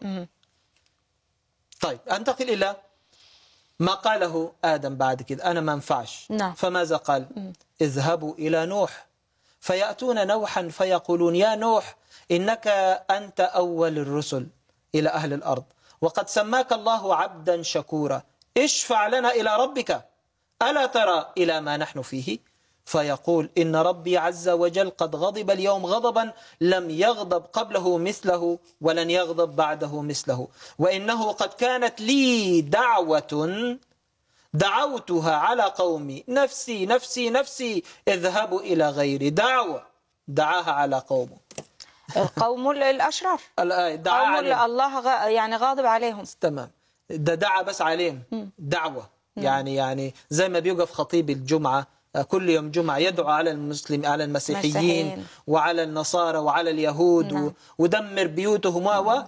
طيب أنتقل إلى ما قاله آدم بعد كده، أنا ما انفعش. نعم. فماذا قال؟ اذهبوا إلى نوح فيأتون نوحا فيقولون يا نوح إنك أنت أول الرسل إلى أهل الأرض، وقد سماك الله عبدا شكورا، اشفع لنا إلى ربك، ألا ترى إلى ما نحن فيه؟ فيقول إن ربي عز وجل قد غضب اليوم غضبا لم يغضب قبله مثله ولن يغضب بعده مثله، وإنه قد كانت لي دعوة دعوتها على قومي، نفسي نفسي نفسي، اذهبوا إلى غيري. دعوة دعاها على قومه، القوم الأشرار، دعا قوم الله يعني غاضب عليهم. تمام. ده دعا بس عليهم دعوة. يعني زي ما بيوقف خطيب الجمعة كل يوم جمعة يدعو على على المسيحيين وعلى النصارى وعلى اليهود ودمر بيوتهم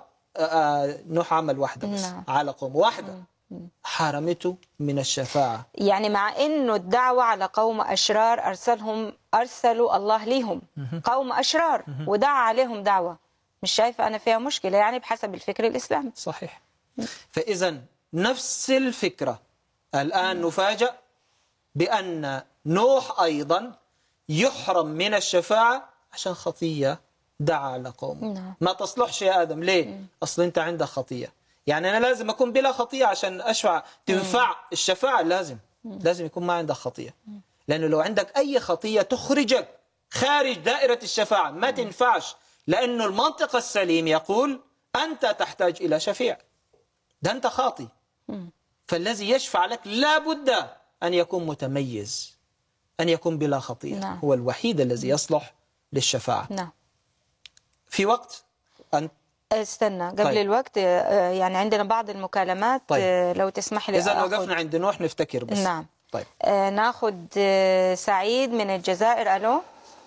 نوح عمل واحدة بس على قوم واحدة حرمته من الشفاعة. يعني مع انه الدعوة على قوم أشرار أرسلوا الله ليهم قوم أشرار ودعا عليهم دعوة. مش شايفة أنا فيها مشكلة يعني بحسب الفكر الإسلامي. صحيح. فإذا نفس الفكرة الآن نفاجأ بأن نوح أيضا يحرم من الشفاعة عشان خطية دعا على قومه. ما تصلحش يا آدم. ليه؟ أصل أنت عندك خطية. يعني أنا لازم أكون بلا خطية عشان أشفع تنفع الشفاعة. لازم يكون ما عندك خطية، لأنه لو عندك أي خطية تخرجك خارج دائرة الشفاعة ما تنفعش، لأنه المنطق السليم يقول أنت تحتاج إلى شفيع، ده أنت خاطي. فالذي يشفع لك لا بد أن يكون متميز، أن يكون بلا خطية. هو الوحيد الذي يصلح للشفاعة. في وقت استنى قبل الوقت، يعني عندنا بعض المكالمات. لو تسمح لي إذا وقفنا عند نوح نفتكر بس. نعم. طيب ناخذ سعيد من الجزائر. ألو.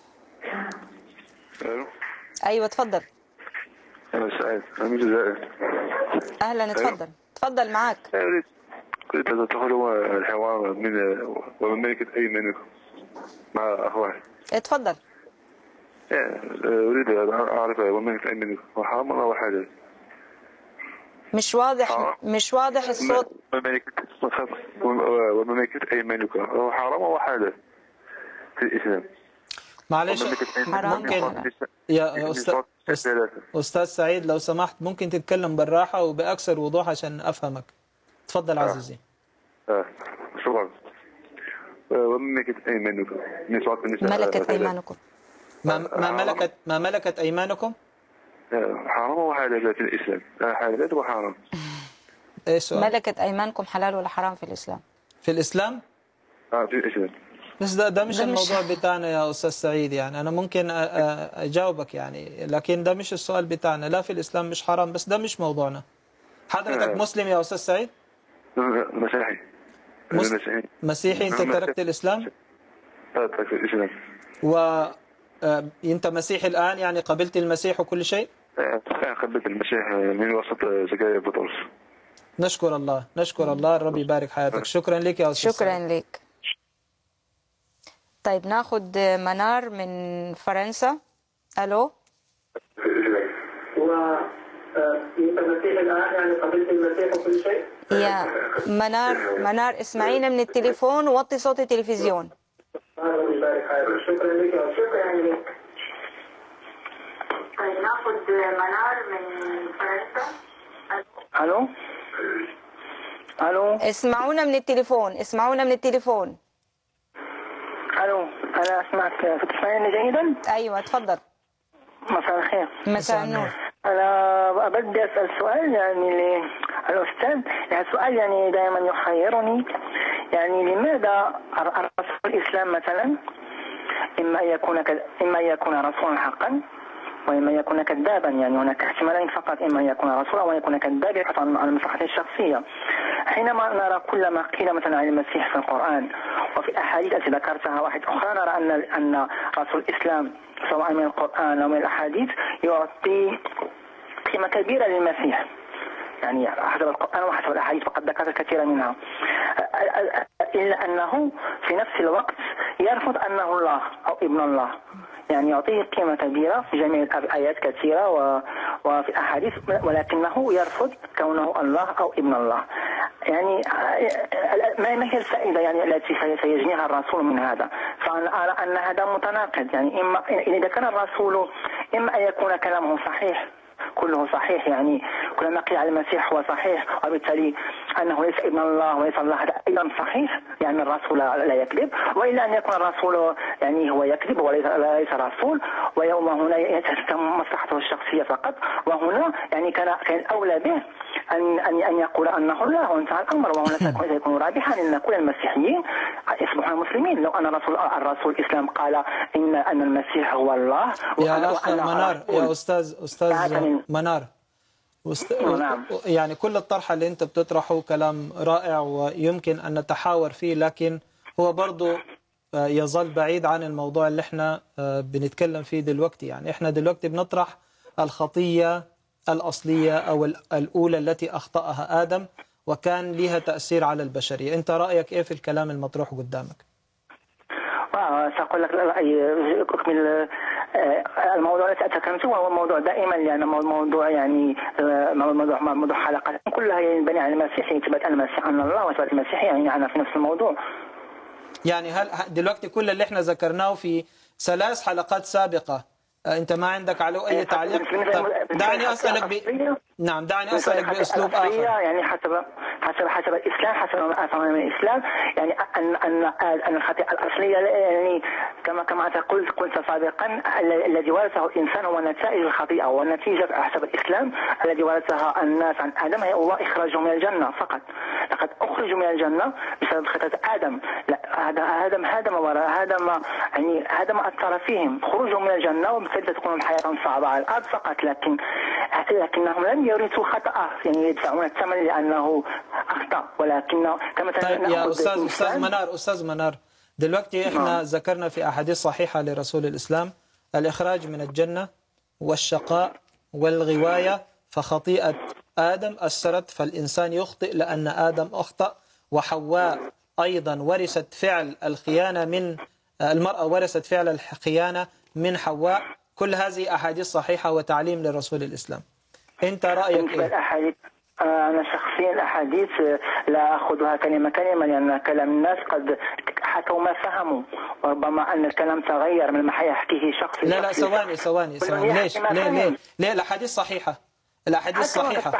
ألو. أيوة تفضل. أنا سعيد، أنا من الجزائر. أهلا. تفضل معك. كنت تدخل الحوار ومن ملكة أيمانكم مع أخواني. تفضل. أريد أن أعرف ومن ملكة أيمانكم هو حرام ولا حلال؟ مش واضح الصوت. ومن ملكة أيمانكم هو حرام ولا حلال في الإسلام؟ معلش ممكن يا أستاذ سعيد لو سمحت ممكن تتكلم بالراحة وبأكثر وضوح عشان أفهمك. تفضل عزيزي. شكرا. ومن ملكة أيمانكم ملكت أيمانكم ما ملكت أيمانكم حرام وحلال في الإسلام؟ حلال وحرام. إيه سؤال؟ ملكت أيمانكم حلال ولا حرام في الإسلام؟ في الإسلام؟ في الإسلام. بس ده مش الموضوع بتاعنا يا أستاذ سعيد. يعني أنا ممكن أجاوبك يعني، لكن ده مش السؤال بتاعنا. لا في الإسلام مش حرام، بس ده مش موضوعنا. حضرتك مسلم يا أستاذ سعيد؟ مسيحي. مسيحي. أنت تركت الإسلام؟ تركت الإسلام. أنت مسيحي الآن يعني قبلت المسيح وكل شيء؟ قبلت المسيح من وسط زكايا بطرس. نشكر الله. الرب يبارك حياتك. شكرا لك يا أستاذ. شكرا لك. طيب ناخذ منار من فرنسا. ألو. المسيح الآن يعني قبلت المسيح وكل شيء. يا منار اسمعينا من التليفون ووطي صوت التلفزيون. الله يبارك حياتك. شكرا لك وشكرا لك. طيب ناخذ منار من فرنسا. الو الو اسمعونا من التليفون، اسمعونا من التليفون. الو انا اسمعك. تسمعني جيدا؟ ايوه تفضل. مساء الخير. مساء النور. انا بدي اسال سؤال يعني للاستاذ. يعني سؤال يعني دائما يحيرني، يعني لماذا الرسول الاسلام مثلا اما ان يكون رسولا حقا وإما يكون كذابا، يعني هناك احتمالين فقط، إما يكون رسولا أو يكون كذابا يبحث عن مصلحته الشخصية. حينما نرى كل ما قيل مثلا عن المسيح في القرآن وفي الأحاديث التي ذكرتها واحد أخرى، نرى أن رسول الإسلام سواء من القرآن أو من الأحاديث يعطي قيمة كبيرة للمسيح، يعني حسب القرآن وحسب الأحاديث وقد ذكرت الكثير منها، إلا أنه في نفس الوقت يرفض أنه الله أو ابن الله، يعني يعطيه قيمة كبيرة في جميع الآيات كثيرة وفي الأحاديث، ولكنه يرفض كونه الله أو ابن الله. يعني ما هي الفائدة يعني التي سيجنيها الرسول من هذا؟ فأنا أرى أن هذا متناقض. يعني إذا كان الرسول إما أن يكون كلامه صحيح كله صحيح، يعني كل ما قيل على المسيح هو صحيح، وبالتالي أنه ليس ابن الله وليس الله، هذا أيضا صحيح، يعني الرسول لا يكذب، وإلا أن يكون الرسول يعني هو يكذب وليس رسول، ويوم هنا يتهم مصلحته الشخصية فقط، وهنا يعني كان أولى به أن يقول أنه الله وانتهى الأمر، وهنا سيكون رابحا لأن كل المسيحيين يصبحون مسلمين. لو أن الرسول الإسلام قال أن المسيح هو الله. يا أخ منار، يا أستاذ منار، يعني كل الطرح اللي أنت بتطرحه كلام رائع ويمكن أن نتحاور فيه، لكن هو برضو يظل بعيد عن الموضوع اللي احنا بنتكلم فيه دلوقتي. يعني احنا دلوقتي بنطرح الخطية الأصلية أو الأولى التي أخطأها آدم وكان لها تأثير على البشرية. أنت رأيك إيه في الكلام المطروح قدامك؟ سأقول لك أكمل الموضوع الذي أتكلم فيه، وهو موضوع دائما يعني موضوع يعني موضوع حلقات كلها ينبني على المسيح، يثبت المسيح أن الله وثبت المسيح يعني أنا في نفس الموضوع. يعني هل دلوقتي كل اللي احنا ذكرناه في 3 حلقات سابقة أنت ما عندك عليه أي تعليق؟ طب دعني أسألك نعم دعني أسألك بأسلوب آخر. يعني حسب الإسلام، حسب ما أفهم من الإسلام، يعني أن الخطيئة الأصلية يعني كما قلت سابقا، الذي ورثه الإنسان هو نتائج الخطيئة، والنتيجة حسب الإسلام الذي ورثها الناس عن آدم هي الله إخراجهم من الجنة فقط. لقد أخرجوا من الجنة بسبب خطيئة آدم. هذا ما أثر فيهم، خروجهم من الجنة، وبالتالي تكون الحياة صعبة على الأرض فقط، لكنهم لم يورثوا خطأ، يعني يدفعون الثمن لأنه أخطأ، ولكن كما طيب يا أستاذ منار دلوقتي احنا ذكرنا في أحاديث صحيحة لرسول الإسلام الإخراج من الجنة والشقاء والغواية، فخطيئة آدم أثرت، فالإنسان يخطئ لأن آدم أخطأ، وحواء أيضا ورثت فعل الخيانة من المرأة، ورثت فعل الخيانة من حواء. كل هذه أحاديث صحيحة وتعليم لرسول الإسلام. أنت رأيك إيه؟ أنا شخصيا الأحاديث لا أخذها كلمة كلمة، لأن كلام الناس قد حكوا ما فهموا، وربما أن الكلام تغير من ما يحكيه شخص. لا ثواني ليش؟ ليه الأحاديث صحيحة؟ الأحاديث صحيحة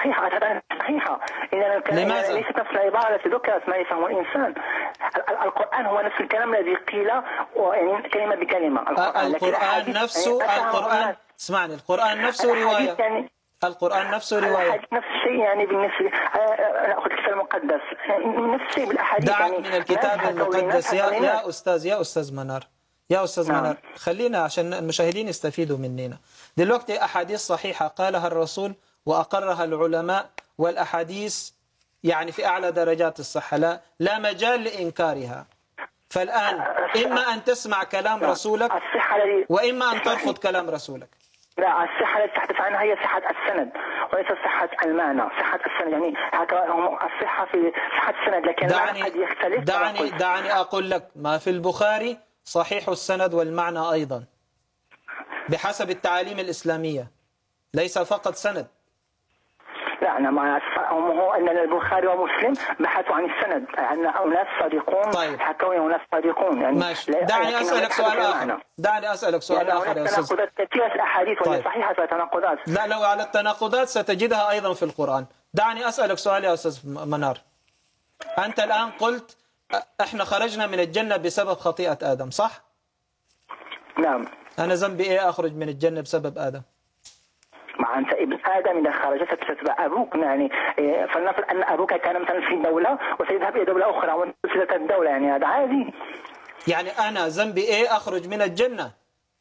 لماذا؟ ليست نفس العبارة التي ذكرت ما يفهم الإنسان. القرآن هو نفس الكلام الذي قيل يعني كلمة بكلمة. القرآن نفسه القرآن اسمعني، القرآن نفسه رواية، القرآن نفسه رواية، نفس الشيء يعني بالنسبة نأخذ الكتاب المقدس نفس الشيء بالأحاديث. دعك من الكتاب المقدس يا أستاذ منار، خلينا عشان المشاهدين يستفيدوا مننا. دلوقتي أحاديث صحيحة قالها الرسول وأقرها العلماء، والأحاديث يعني في أعلى درجات الصحة، لا مجال لإنكارها. فالآن إما أن تسمع كلام رسولك وإما أن ترفض كلام رسولك. لا، الصحة التي تحدث عنها هي صحة السند وليس صحة المعنى. صحة السند يعني الصحة في صحة السند، لكن المعنى قد يختلف. دعني أقول لك ما في البخاري صحيح السند والمعنى أيضا بحسب التعاليم الإسلامية. ليس فقط سند. لا أنا ما أفهمه هو أن البخاري ومسلم بحثوا عن السند، أن أناس صادقون. طيب. حكوا أناس صادقون يعني. ماشي. دعني أسألك سؤال آخر. دعني أسألك سؤال آخر يا أستاذ. تناقضات كثيرة في الأحاديث وهي صحيحة تناقضات. لا، لو على التناقضات ستجدها أيضا في القرآن. دعني أسألك سؤال يا أستاذ منار. أنت الآن قلت إحنا خرجنا من الجنة بسبب خطيئة آدم، صح؟ نعم. أنا ذنبي إيه أخرج من الجنة بسبب آدم؟ مع أنت ابن آدم إذا خرجت ستتبع أبوك يعني. فلنفرض أن أبوك كان مثلا في دولة وسيذهب إلى دولة أخرى وانفصلت الدولة، يعني هذا عادي. يعني أنا ذنبي إيه أخرج من الجنة؟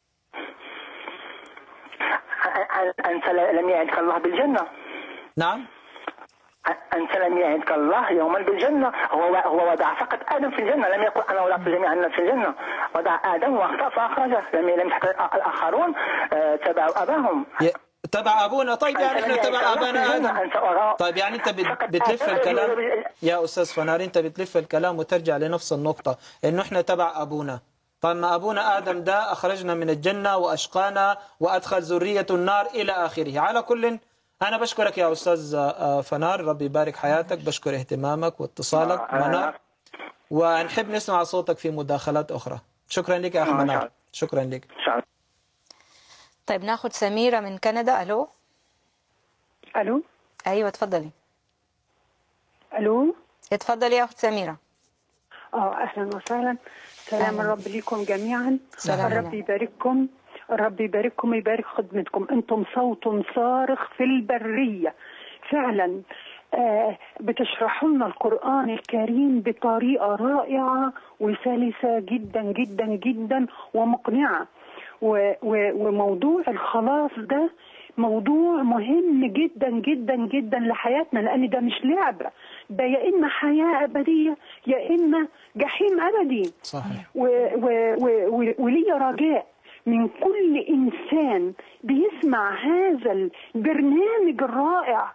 أنت لم يعدك الله بالجنة. نعم. أنت لم يعدك الله يوما بالجنة. هو وضع فقط آدم في الجنة، لم يقل أنا وضعت جميع الناس في الجنة. وضع آدم وأخطأ فأخرجه. لم يحتاج الآخرون تبعوا أباهم. تبع أبونا. طيب يعني إحنا تبع أبانا آدم. طيب يعني أنت بتلف الكلام يا أستاذ فنار، أنت بتلف الكلام وترجع لنفس النقطة إنه إحنا تبع أبونا. طيب ما أبونا آدم ده أخرجنا من الجنة وأشقانا وأدخل ذرية النار إلى آخره. على كل أنا بشكرك يا أستاذ فنار، ربي يبارك حياتك، بشكر اهتمامك واتصالك منار، ونحب نسمع صوتك في مداخلات أخرى. شكرا لك يا أخ منار. شكرا لك. طيب ناخد سميرة من كندا. ألو. ألو. أيوة تفضلي. ألو. اتفضلي يا أخت سميرة. أهلا وسهلا. سلام الرب لكم جميعا. سلام. الرب يبارككم، الرب يبارككم ويبارك خدمتكم. أنتم صوت صارخ في البرية فعلا. بتشرحوا لنا القرآن الكريم بطريقة رائعة وسلسة جدا جدا جدا ومقنعة. وموضوع الخلاص ده موضوع مهم جدا جدا جدا لحياتنا، لأن ده مش لعبة، ده يا إما حياة أبدية يا إما جحيم أبدي. صحيح. ولي رجاء من كل إنسان بيسمع هذا البرنامج الرائع.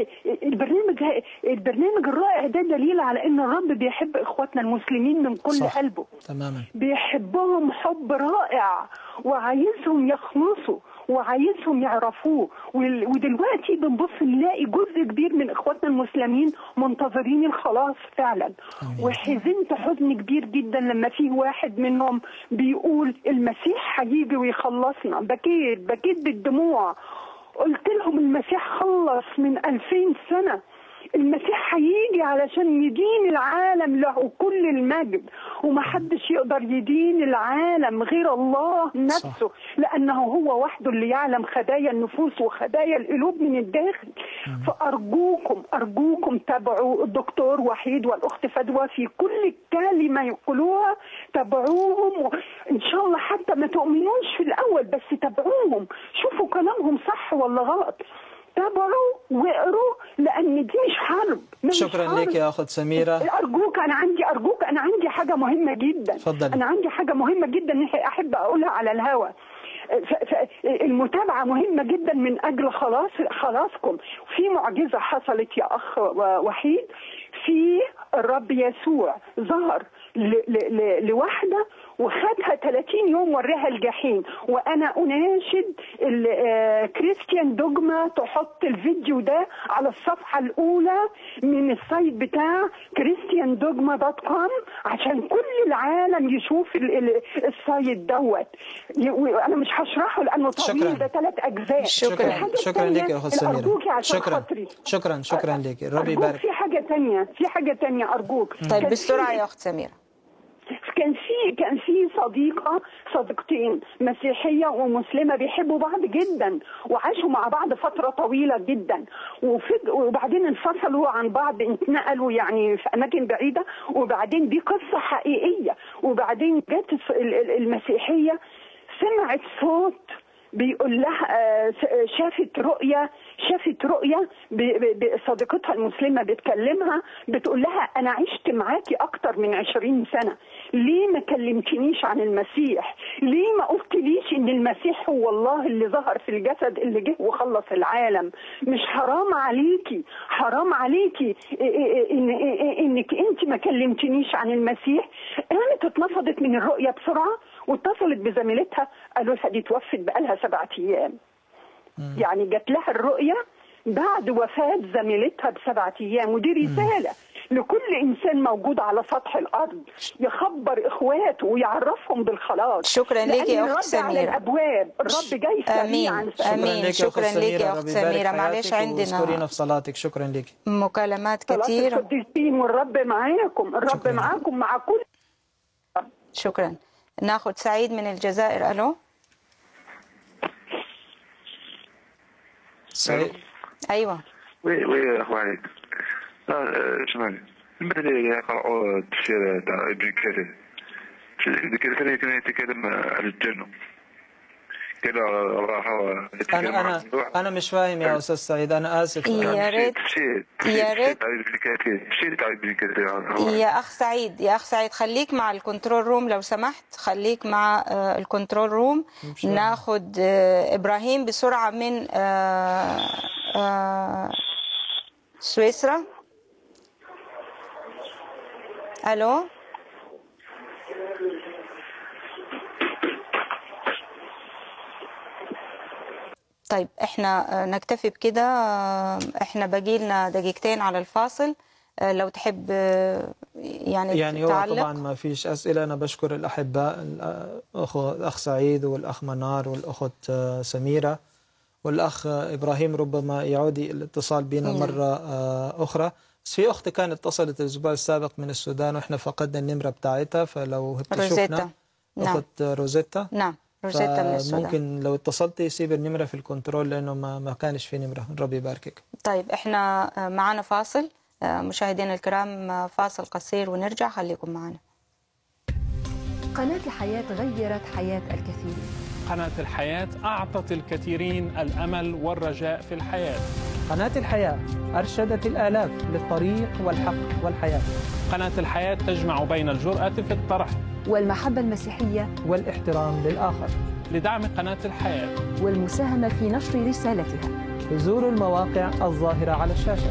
البرنامج الرائع ده دليل على ان الرب بيحب اخواتنا المسلمين من كل صح. قلبه. تماما. بيحبهم حب رائع وعايزهم يخلصوا وعايزهم يعرفوه. ودلوقتي بنبص نلاقي جزء كبير من اخواتنا المسلمين منتظرين الخلاص فعلا. وحزنت حزن كبير جدا لما فيه واحد منهم بيقول المسيح هيجي ويخلصنا. بكيت بالدموع. قلت لهم المسيح خلص من 2000 سنة. المسيح هيجي علشان يدين العالم، له كل المجد، ومحدش يقدر يدين العالم غير الله نفسه. صح. لأنه هو وحده اللي يعلم خبايا النفوس وخبايا القلوب من الداخل. فأرجوكم تابعوا الدكتور وحيد والأخت فدوى في كل كلمة يقولوها. تابعوهم إن شاء الله، حتى ما تؤمنوش في الأول بس تابعوهم، شوفوا كلامهم صح ولا غلط. تابعوا واقروا، لان دي مش حرب. شكرا لك يا اخت سميره. ارجوك انا عندي حاجه مهمه جدا. فضل. انا عندي حاجه مهمه جدا احب اقولها على الهوا. المتابعه مهمه جدا من اجل خلاصكم. في معجزه حصلت يا اخ وحيد. في الرب يسوع ظهر لواحده وخدها 30 يوم وريها الجحيم. وانا اناشد كريستيان دوجما تحط الفيديو ده على الصفحه الاولى من السايت بتاع christiandogma.com عشان كل العالم يشوف السايت دوت. انا مش هشرحه لانه طويل، ده 3 اجزاء. شكرا لك يا اخت سميره. شكرا لك. ربي يبارك. في حاجه تانية ارجوك. طيب بسرعه يا اخت سميره. كان في صديقتين مسيحيه ومسلمه بيحبوا بعض جدا وعاشوا مع بعض فتره طويله جدا، وبعدين انفصلوا عن بعض، اتنقلوا يعني في اماكن بعيده، وبعدين دي قصه حقيقيه. وبعدين جت المسيحيه سمعت صوت بيقول لها شافت رؤية صديقتها المسلمة بتكلمها، بتقول لها أنا عشت معاكي أكتر من 20 سنة، ليه ما كلمتنيش عن المسيح؟ ليه ما قلتليش إن المسيح هو الله اللي ظهر في الجسد اللي جه وخلص العالم؟ مش حرام عليكي إنك أنت ما كلمتنيش عن المسيح؟ قامت اتنفضت من الرؤية بسرعة واتصلت بزميلتها، قالوا لها دي توفت بقالها 7 أيام. يعني جات لها الرؤية بعد وفاة زميلتها ب7 أيام، ودي رسالة لكل إنسان موجود على سطح الأرض يخبر إخواته ويعرفهم بالخلاص. شكرا لك يا أخت سميرة. على الأبواب الرب جاي سريعا. آمين. شكرا لك يا أخت سميرة. معلش عندنا في صلاتك. شكرا لك. مكالمات كثيرة. القديسين والرب معاكم، الرب معاكم مع كل. شكرا. ناخذ سعيد من الجزائر. ألو سعيد. أيوة. وي أخواني شمال بدأ يقرأوا التفسير تاع ابن كثير. ابن كثير يتكلم عن الجنة كده راحوا. أنا مش فاهم يا أستاذ سعيد، أنا آسف. يا ريت يا أخ سعيد، يا أخ سعيد خليك مع الكنترول روم لو سمحت، خليك مع الكنترول روم. ناخد إبراهيم بسرعة من سويسرا. ألو طيب احنا نكتفي بكده، احنا باقي لنا دقيقتين على الفاصل، لو تحب يعني هو تعلق. طبعا ما فيش أسئلة. أنا بشكر الأحباء الأخ سعيد والأخ منار والأخت سميرة والأخ إبراهيم، ربما يعود الاتصال بنا مرة أخرى. بس في أخت كانت اتصلت الأسبوع السابق من السودان وإحنا فقدنا النمرة بتاعتها، فلو تشوفنا أخت روزيتا. نعم روزيتا من السودان. ممكن لو اتصلت يسيب النمرة في الكنترول لأنه ما كانش في نمرة. ربي يباركك. طيب احنا معنا فاصل مشاهدينا الكرام، فاصل قصير ونرجع، خليكم معنا. قناة الحياة غيرت حياة الكثيرين. قناة الحياة أعطت الكثيرين الأمل والرجاء في الحياة. قناة الحياة أرشدت الآلاف للطريق والحق والحياة. قناة الحياة تجمع بين الجرأة في الطرح والمحبة المسيحية والاحترام للآخر. لدعم قناة الحياة والمساهمة في نشر رسالتها زوروا المواقع الظاهرة على الشاشة.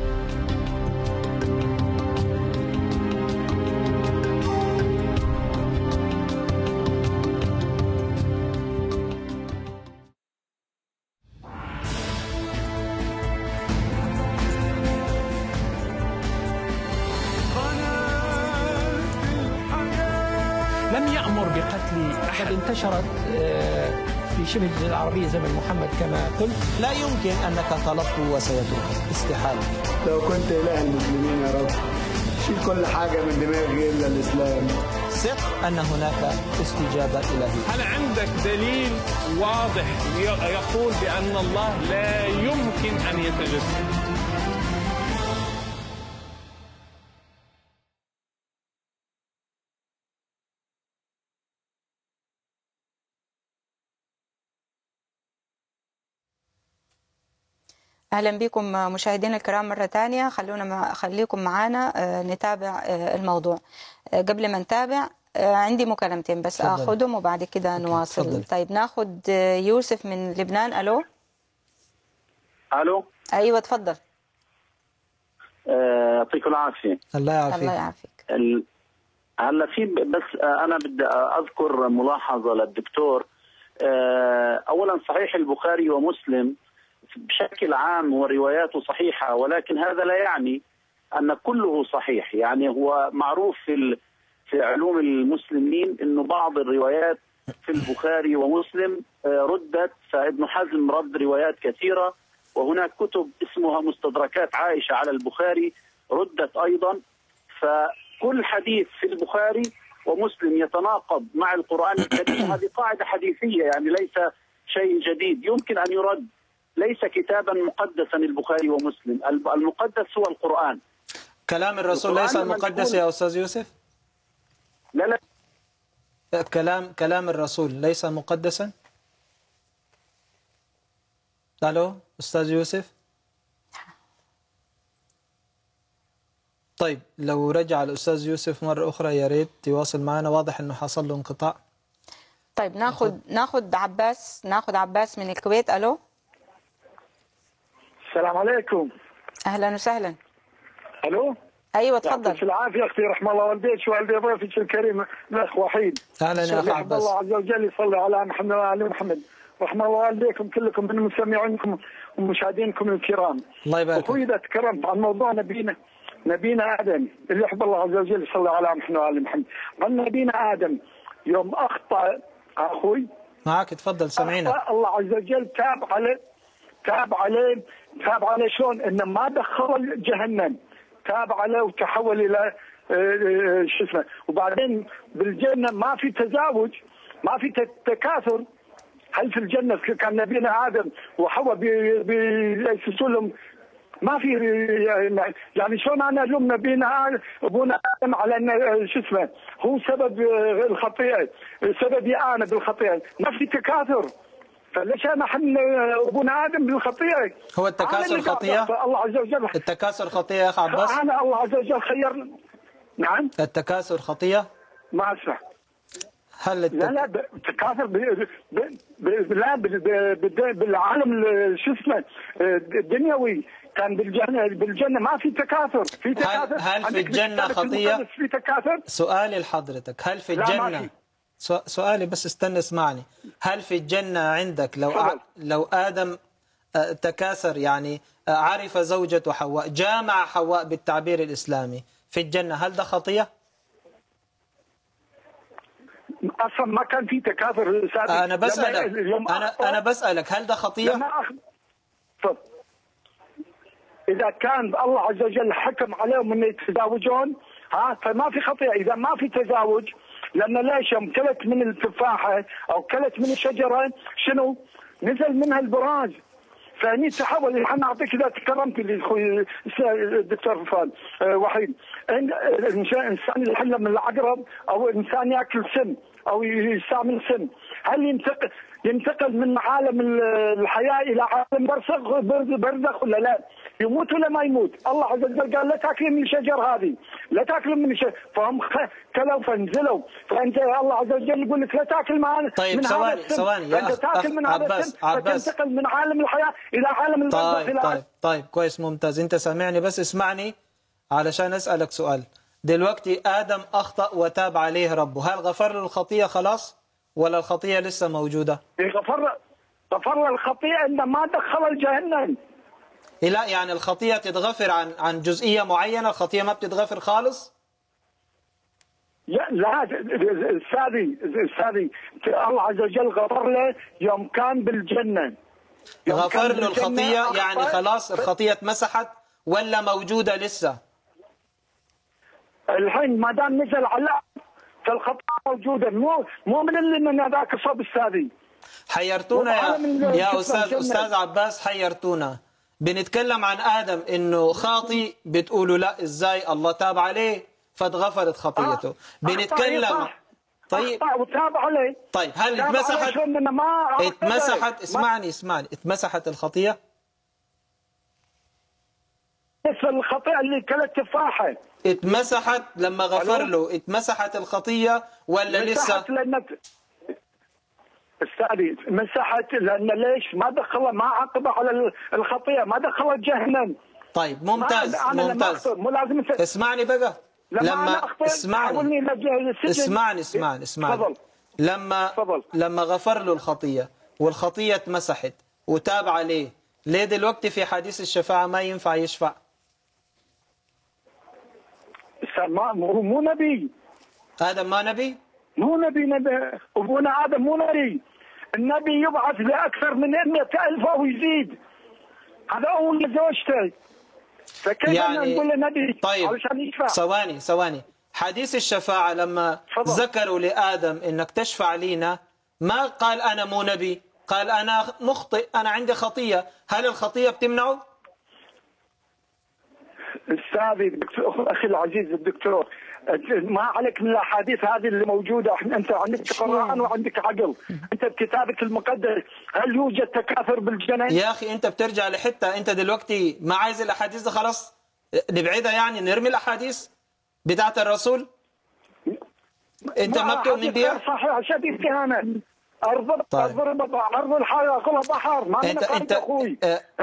لم يأمر بقتل أحد. انتشرت في شبه الجزيرة العربية زمن محمد كما قلت. لا يمكن أنك طلبته وسيتوب، استحالة. لو كنت إله المسلمين يا رب شيل كل حاجة من دماغي إلا الإسلام. ثق أن هناك استجابة إلهية. هل عندك دليل واضح يقول بأن الله لا يمكن أن يتجسد؟ أهلا بكم مشاهدينا الكرام مرة ثانية. خليكم معنا نتابع الموضوع. قبل ما نتابع عندي مكالمتين بس أخذهم وبعد كده نواصل. فضل. طيب ناخذ يوسف من لبنان. ألو. ألو. أيوة تفضل. يعطيكم العافية. الله يعافيك. الله يعافيك. هلا في بس أنا بدي أذكر ملاحظة للدكتور. أولا صحيح البخاري ومسلم بشكل عام ورواياته صحيحة، ولكن هذا لا يعني أن كله صحيح. يعني هو معروف في علوم المسلمين أنه بعض الروايات في البخاري ومسلم ردت، فابن حزم رد روايات كثيرة، وهناك كتب اسمها مستدركات عائشة على البخاري ردت أيضا. فكل حديث في البخاري ومسلم يتناقض مع القرآن الكريم هذه قاعدة حديثية، يعني ليس شيء جديد يمكن أن يرد. ليس كتابا مقدسا البخاري ومسلم، المقدس هو القرآن. كلام الرسول ليس مقدس يا أستاذ يوسف؟ لا كلام الرسول ليس مقدسا؟ ألو أستاذ يوسف؟ طيب لو رجع الأستاذ يوسف مرة أخرى يا ريت يواصل معنا، واضح أنه حصل له انقطاع. طيب ناخذ عباس من الكويت. ألو. السلام عليكم. اهلا وسهلا. الو. ايوه تفضل. يعطيك العافيه اختي، رحم الله والديك ووالدي ضيفك الكريم الاخ وحيد. اهلا يا اخ عباس. الله عز وجل يصلي على محمد وعلى محمد رحم الله والديكم كلكم من مستمعينكم ومشاهدينكم الكرام. الله يبارك. اخوي اذا تكرمت عن موضوع نبينا ادم اللي يحب الله عز وجل صلى على محمد وعلى محمد. عن نبينا ادم يوم اخطا اخوي معك تفضل سمعينا. الله عز وجل تاب عليه شلون؟ انه ما دخل جهنم، تاب عليه وتحول الى شو اسمه. وبعدين بالجنه ما في تزاوج، ما في تكاثر. هل في الجنه كان نبينا ادم وحواء بيسسون لهم؟ ما في يعني شلون انا الوم نبينا ابونا ادم على ان شو اسمه هو سبب الخطيئه، سببي انا بالخطيئه، ما في تكاثر. فليش انا احمل ابونا ادم بالخطيئه؟ هو التكاثر خطيئه؟ الله عز وجل التكاثر خطيئه يا اخ عباس؟ انا الله عز وجل خير. نعم التكاثر خطيئه؟ ما اسمع. هل لا التكاثر بالعالم شو اسمه الدنيوي كان بالجنه ما في تكاثر، في تكاثر. هل في الجنه خطيه؟ في تكاثر؟ سؤالي لحضرتك هل في الجنه سؤالي بس استنى اسمعني. هل في الجنه عندك لو ادم تكاثر يعني عرف زوجته حواء، جامع حواء بالتعبير الاسلامي في الجنه، هل ده خطيه؟ اصلا ما كان في تكاثر. انا بسالك انا بسالك هل ده خطيه؟ اذا كان الله عز وجل حكم عليهم ان يتزاوجون فما في خطيئه. اذا ما في تزاوج، لان ليش يوم كلت من التفاحه او كلت من الشجره شنو؟ نزل منها البراز، فهني تحول. الحين اعطيك اذا تكرمت لي اخوي الدكتور فؤاد وحيد، الانسان يحل من العقرب او انسان ياكل سم او يستعمل سم، هل ينتقل من عالم الحياه الى عالم برزخ ولا لا؟ يموت ولا ما يموت؟ الله عز وجل قال لا تاكلوا من الشجر هذه، لا تاكلوا من الشجر، فهم كلوا فانزلوا، فانت الله عز وجل يقول لك لا تاكل طيب من ثواني هذا السم. ثواني يا فانت تاكل من هذا السم فتنتقل من عالم الحياه الى عالم البرزخ. طيب كويس ممتاز. انت سامعني بس اسمعني علشان اسالك سؤال. دلوقتي ادم اخطا وتاب عليه ربه، هل غفر له الخطيئه خلاص ولا الخطيئه لسه موجوده؟ غفر له الخطيئه انه ما دخل الجهنم. لا يعني الخطيئه تتغفر عن جزئيه معينه، الخطيئه ما بتتغفر خالص؟ لا استاذي الله عز وجل غفر له يوم كان بالجنه. غفر له الخطيئه يعني خلاص الخطيئه اتمسحت ولا موجوده لسه؟ الحين ما دام نزل على فالخطيئه موجوده، مو من اللي من هذاك الصوب استاذي. حيرتونا يا استاذ عباس، حيرتونا. بنتكلم عن ادم انه خاطي، بتقولوا لا ازاي الله تاب عليه فاتغفرت خطيئته. بنتكلم طيب وتاب عليه. طيب هل اتمسحت اسمعني اتمسحت الخطيئه؟ بس الخطيئه اللي كلت تفاحه اتمسحت لما غفر له، اتمسحت الخطيئه ولا لسه؟ استاذي مسحت لان ليش؟ ما دخله، ما عاقبه على الخطيئه، ما دخله جهنم. طيب ممتاز ممتاز. مو لازم اسمعني بقى. لما اسمعني لما غفر له الخطيئه والخطيئه اتمسحت وتاب عليه، ليه دلوقتي في حديث الشفاعه ما ينفع يشفع؟ مو نبي. ادم ما نبي؟ مو نبي ابونا ادم مو نبي. النبي يبعث لاكثر من 100,000 او يزيد. هذا اول زوجته. فكيف يعني نقول له نبي طيب علشان يشفع؟ ثواني حديث الشفاعه لما ذكروا لادم انك تشفع لينا ما قال انا مو نبي، قال انا مخطئ، انا عندي خطيه. هل الخطيه بتمنعه؟ استاذي اخي العزيز الدكتور، ما عليك من الاحاديث هذه اللي موجوده. انت عندك قرآن وعندك عقل، انت بكتابك المقدس هل يوجد تكاثر بالجنة؟ يا اخي انت بترجع لحته، انت دلوقتي ما عايز الاحاديث ده خلاص نبعدها، يعني نرمي الاحاديث بتاعت الرسول؟ انت ما بتؤمن بيها؟ صحيح شديد كهانه. ارض الحياه كلها بحر، ما انت اخوي.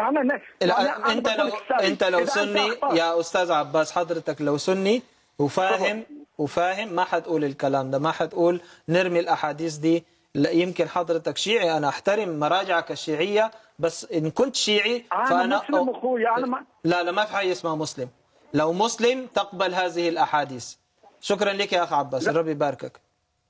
انت لو سني يا استاذ عباس، حضرتك لو سني وفاهم ما حتقول الكلام ده، ما حتقول نرمي الاحاديث دي يمكن حضرتك شيعي، أنا أحترم مراجعك الشيعية، بس إن كنت شيعي أنا مسلم أخوي. أنا لا ما في حاجة اسمها مسلم. لو مسلم تقبل هذه الأحاديث. شكرا لك يا أخ عباس، الرب يباركك.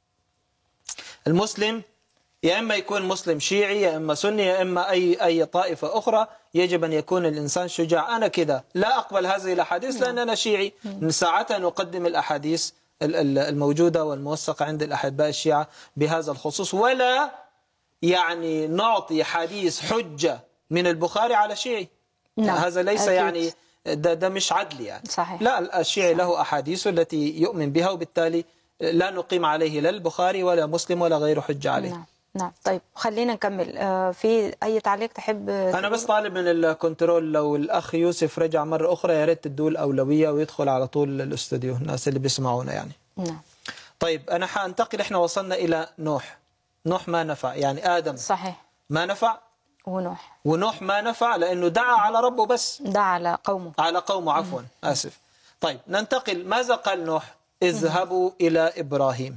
المسلم يا إما يكون مسلم شيعي، يا إما سني، يا إما أي طائفة أخرى. يجب أن يكون الإنسان شجاع. أنا كده لا أقبل هذه الأحاديث لأن أنا شيعي. ساعتها نقدم الأحاديث الموجودة والموثقة عند الأحباء الشيعة بهذا الخصوص، ولا يعني نعطي حديث حجة من البخاري على شيعي. هذا ليس أكيد. يعني ده مش عدل يعني. صحيح. لا، الشيعي له أحاديث التي يؤمن بها، وبالتالي لا نقيم عليه لا البخاري ولا مسلم ولا غيره حجة عليه. نعم. طيب خلينا نكمل. في أي تعليق تحب؟ أنا بس طالب من الكنترول لو الأخ يوسف رجع مرة أخرى يا ريت تدوا الأولوية ويدخل على طول الاستوديو الناس اللي بيسمعونا يعني. نعم. طيب أنا حأنتقل. إحنا وصلنا إلى نوح ما نفع، يعني آدم صحيح ما نفع، ونوح ما نفع لأنه دعا على ربه، بس دعا على قومه عفوا آسف. طيب ننتقل. ماذا قال نوح؟ اذهبوا إلى إبراهيم.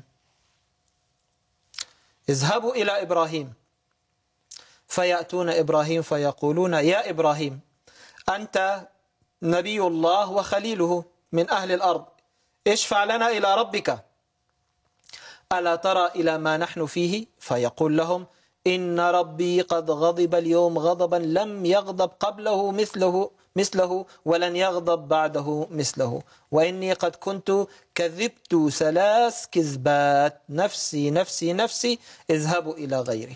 اذهبوا إلى إبراهيم فيأتون إبراهيم فيقولون يا إبراهيم أنت نبي الله وخليله من أهل الأرض، اشفع لنا إلى ربك ألا ترى إلى ما نحن فيه؟ فيقول لهم إن ربي قد غضب اليوم غضبا لم يغضب قبله مثله ولن يغضب بعده مثله، وإني قد كنت كذبت 3 كذبات، نفسي نفسي نفسي، اذهبوا إلى غيري.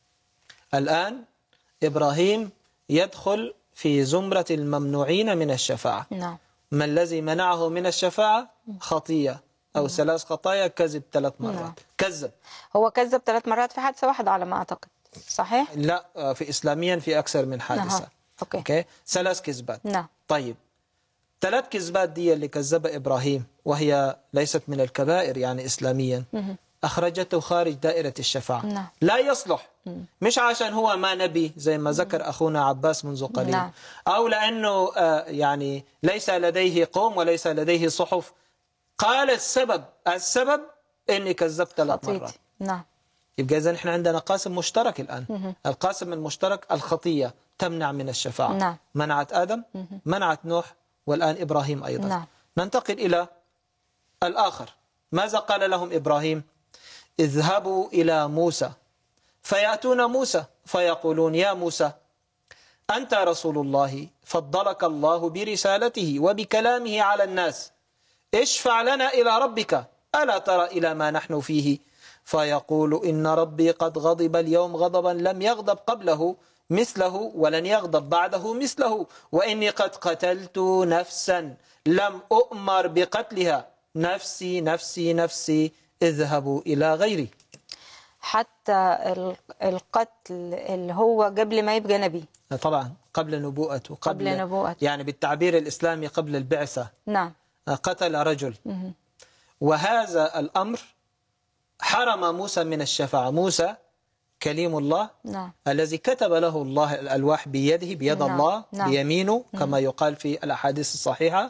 الآن إبراهيم يدخل في زمرة الممنوعين من الشفاعة. نعم. ما الذي منعه من الشفاعة؟ خطية أو 3 خطايا، كذب 3 مرات. نعم. هو كذب 3 مرات في حادثة واحدة على ما أعتقد، صحيح؟ لا، في إسلاميا في أكثر من حادثة. أوكي. 3 كذبات. نعم. طيب 3 كذبات دي اللي كذبها إبراهيم، وهي ليست من الكبائر يعني إسلاميا، أخرجته خارج دائرة الشفاعة. نعم. لا يصلح. مش عشان هو ما نبي زي ما ذكر أخونا عباس منذ قليل. نعم. أو لأنه يعني ليس لديه قوم وليس لديه صحف. قال السبب إني كذبت 3 مرات. نعم. يبقى إذن إحنا عندنا قاسم مشترك الآن. القاسم المشترك الخطية تمنع من الشفاعة. نعم. منعت آدم، منعت نوح، والآن إبراهيم أيضا. نعم. ننتقل إلى الآخر. ماذا قال لهم إبراهيم؟ اذهبوا إلى موسى فيأتون موسى فيقولون يا موسى أنت رسول الله فضلك الله برسالته وبكلامه على الناس، اشفع لنا إلى ربك ألا ترى إلى ما نحن فيه؟ فيقول إن ربي قد غضب اليوم غضبا لم يغضب قبله مثله ولن يغضب بعده مثله، وإني قد قتلت نفسا لم أؤمر بقتلها، نفسي نفسي نفسي، اذهبوا إلى غيري. حتى القتل اللي هو قبل ما يبقى نبي، طبعا قبل نبوءته، قبل نبوءته، يعني بالتعبير الإسلامي قبل البعثة. نعم. قتل رجل. وهذا الأمر حرم موسى من الشفاعة. موسى كليم الله. نعم. الذي كتب له الله الألواح بيده، بيد نعم. الله. نعم. بيمينه كما يقال في الأحاديث الصحيحة.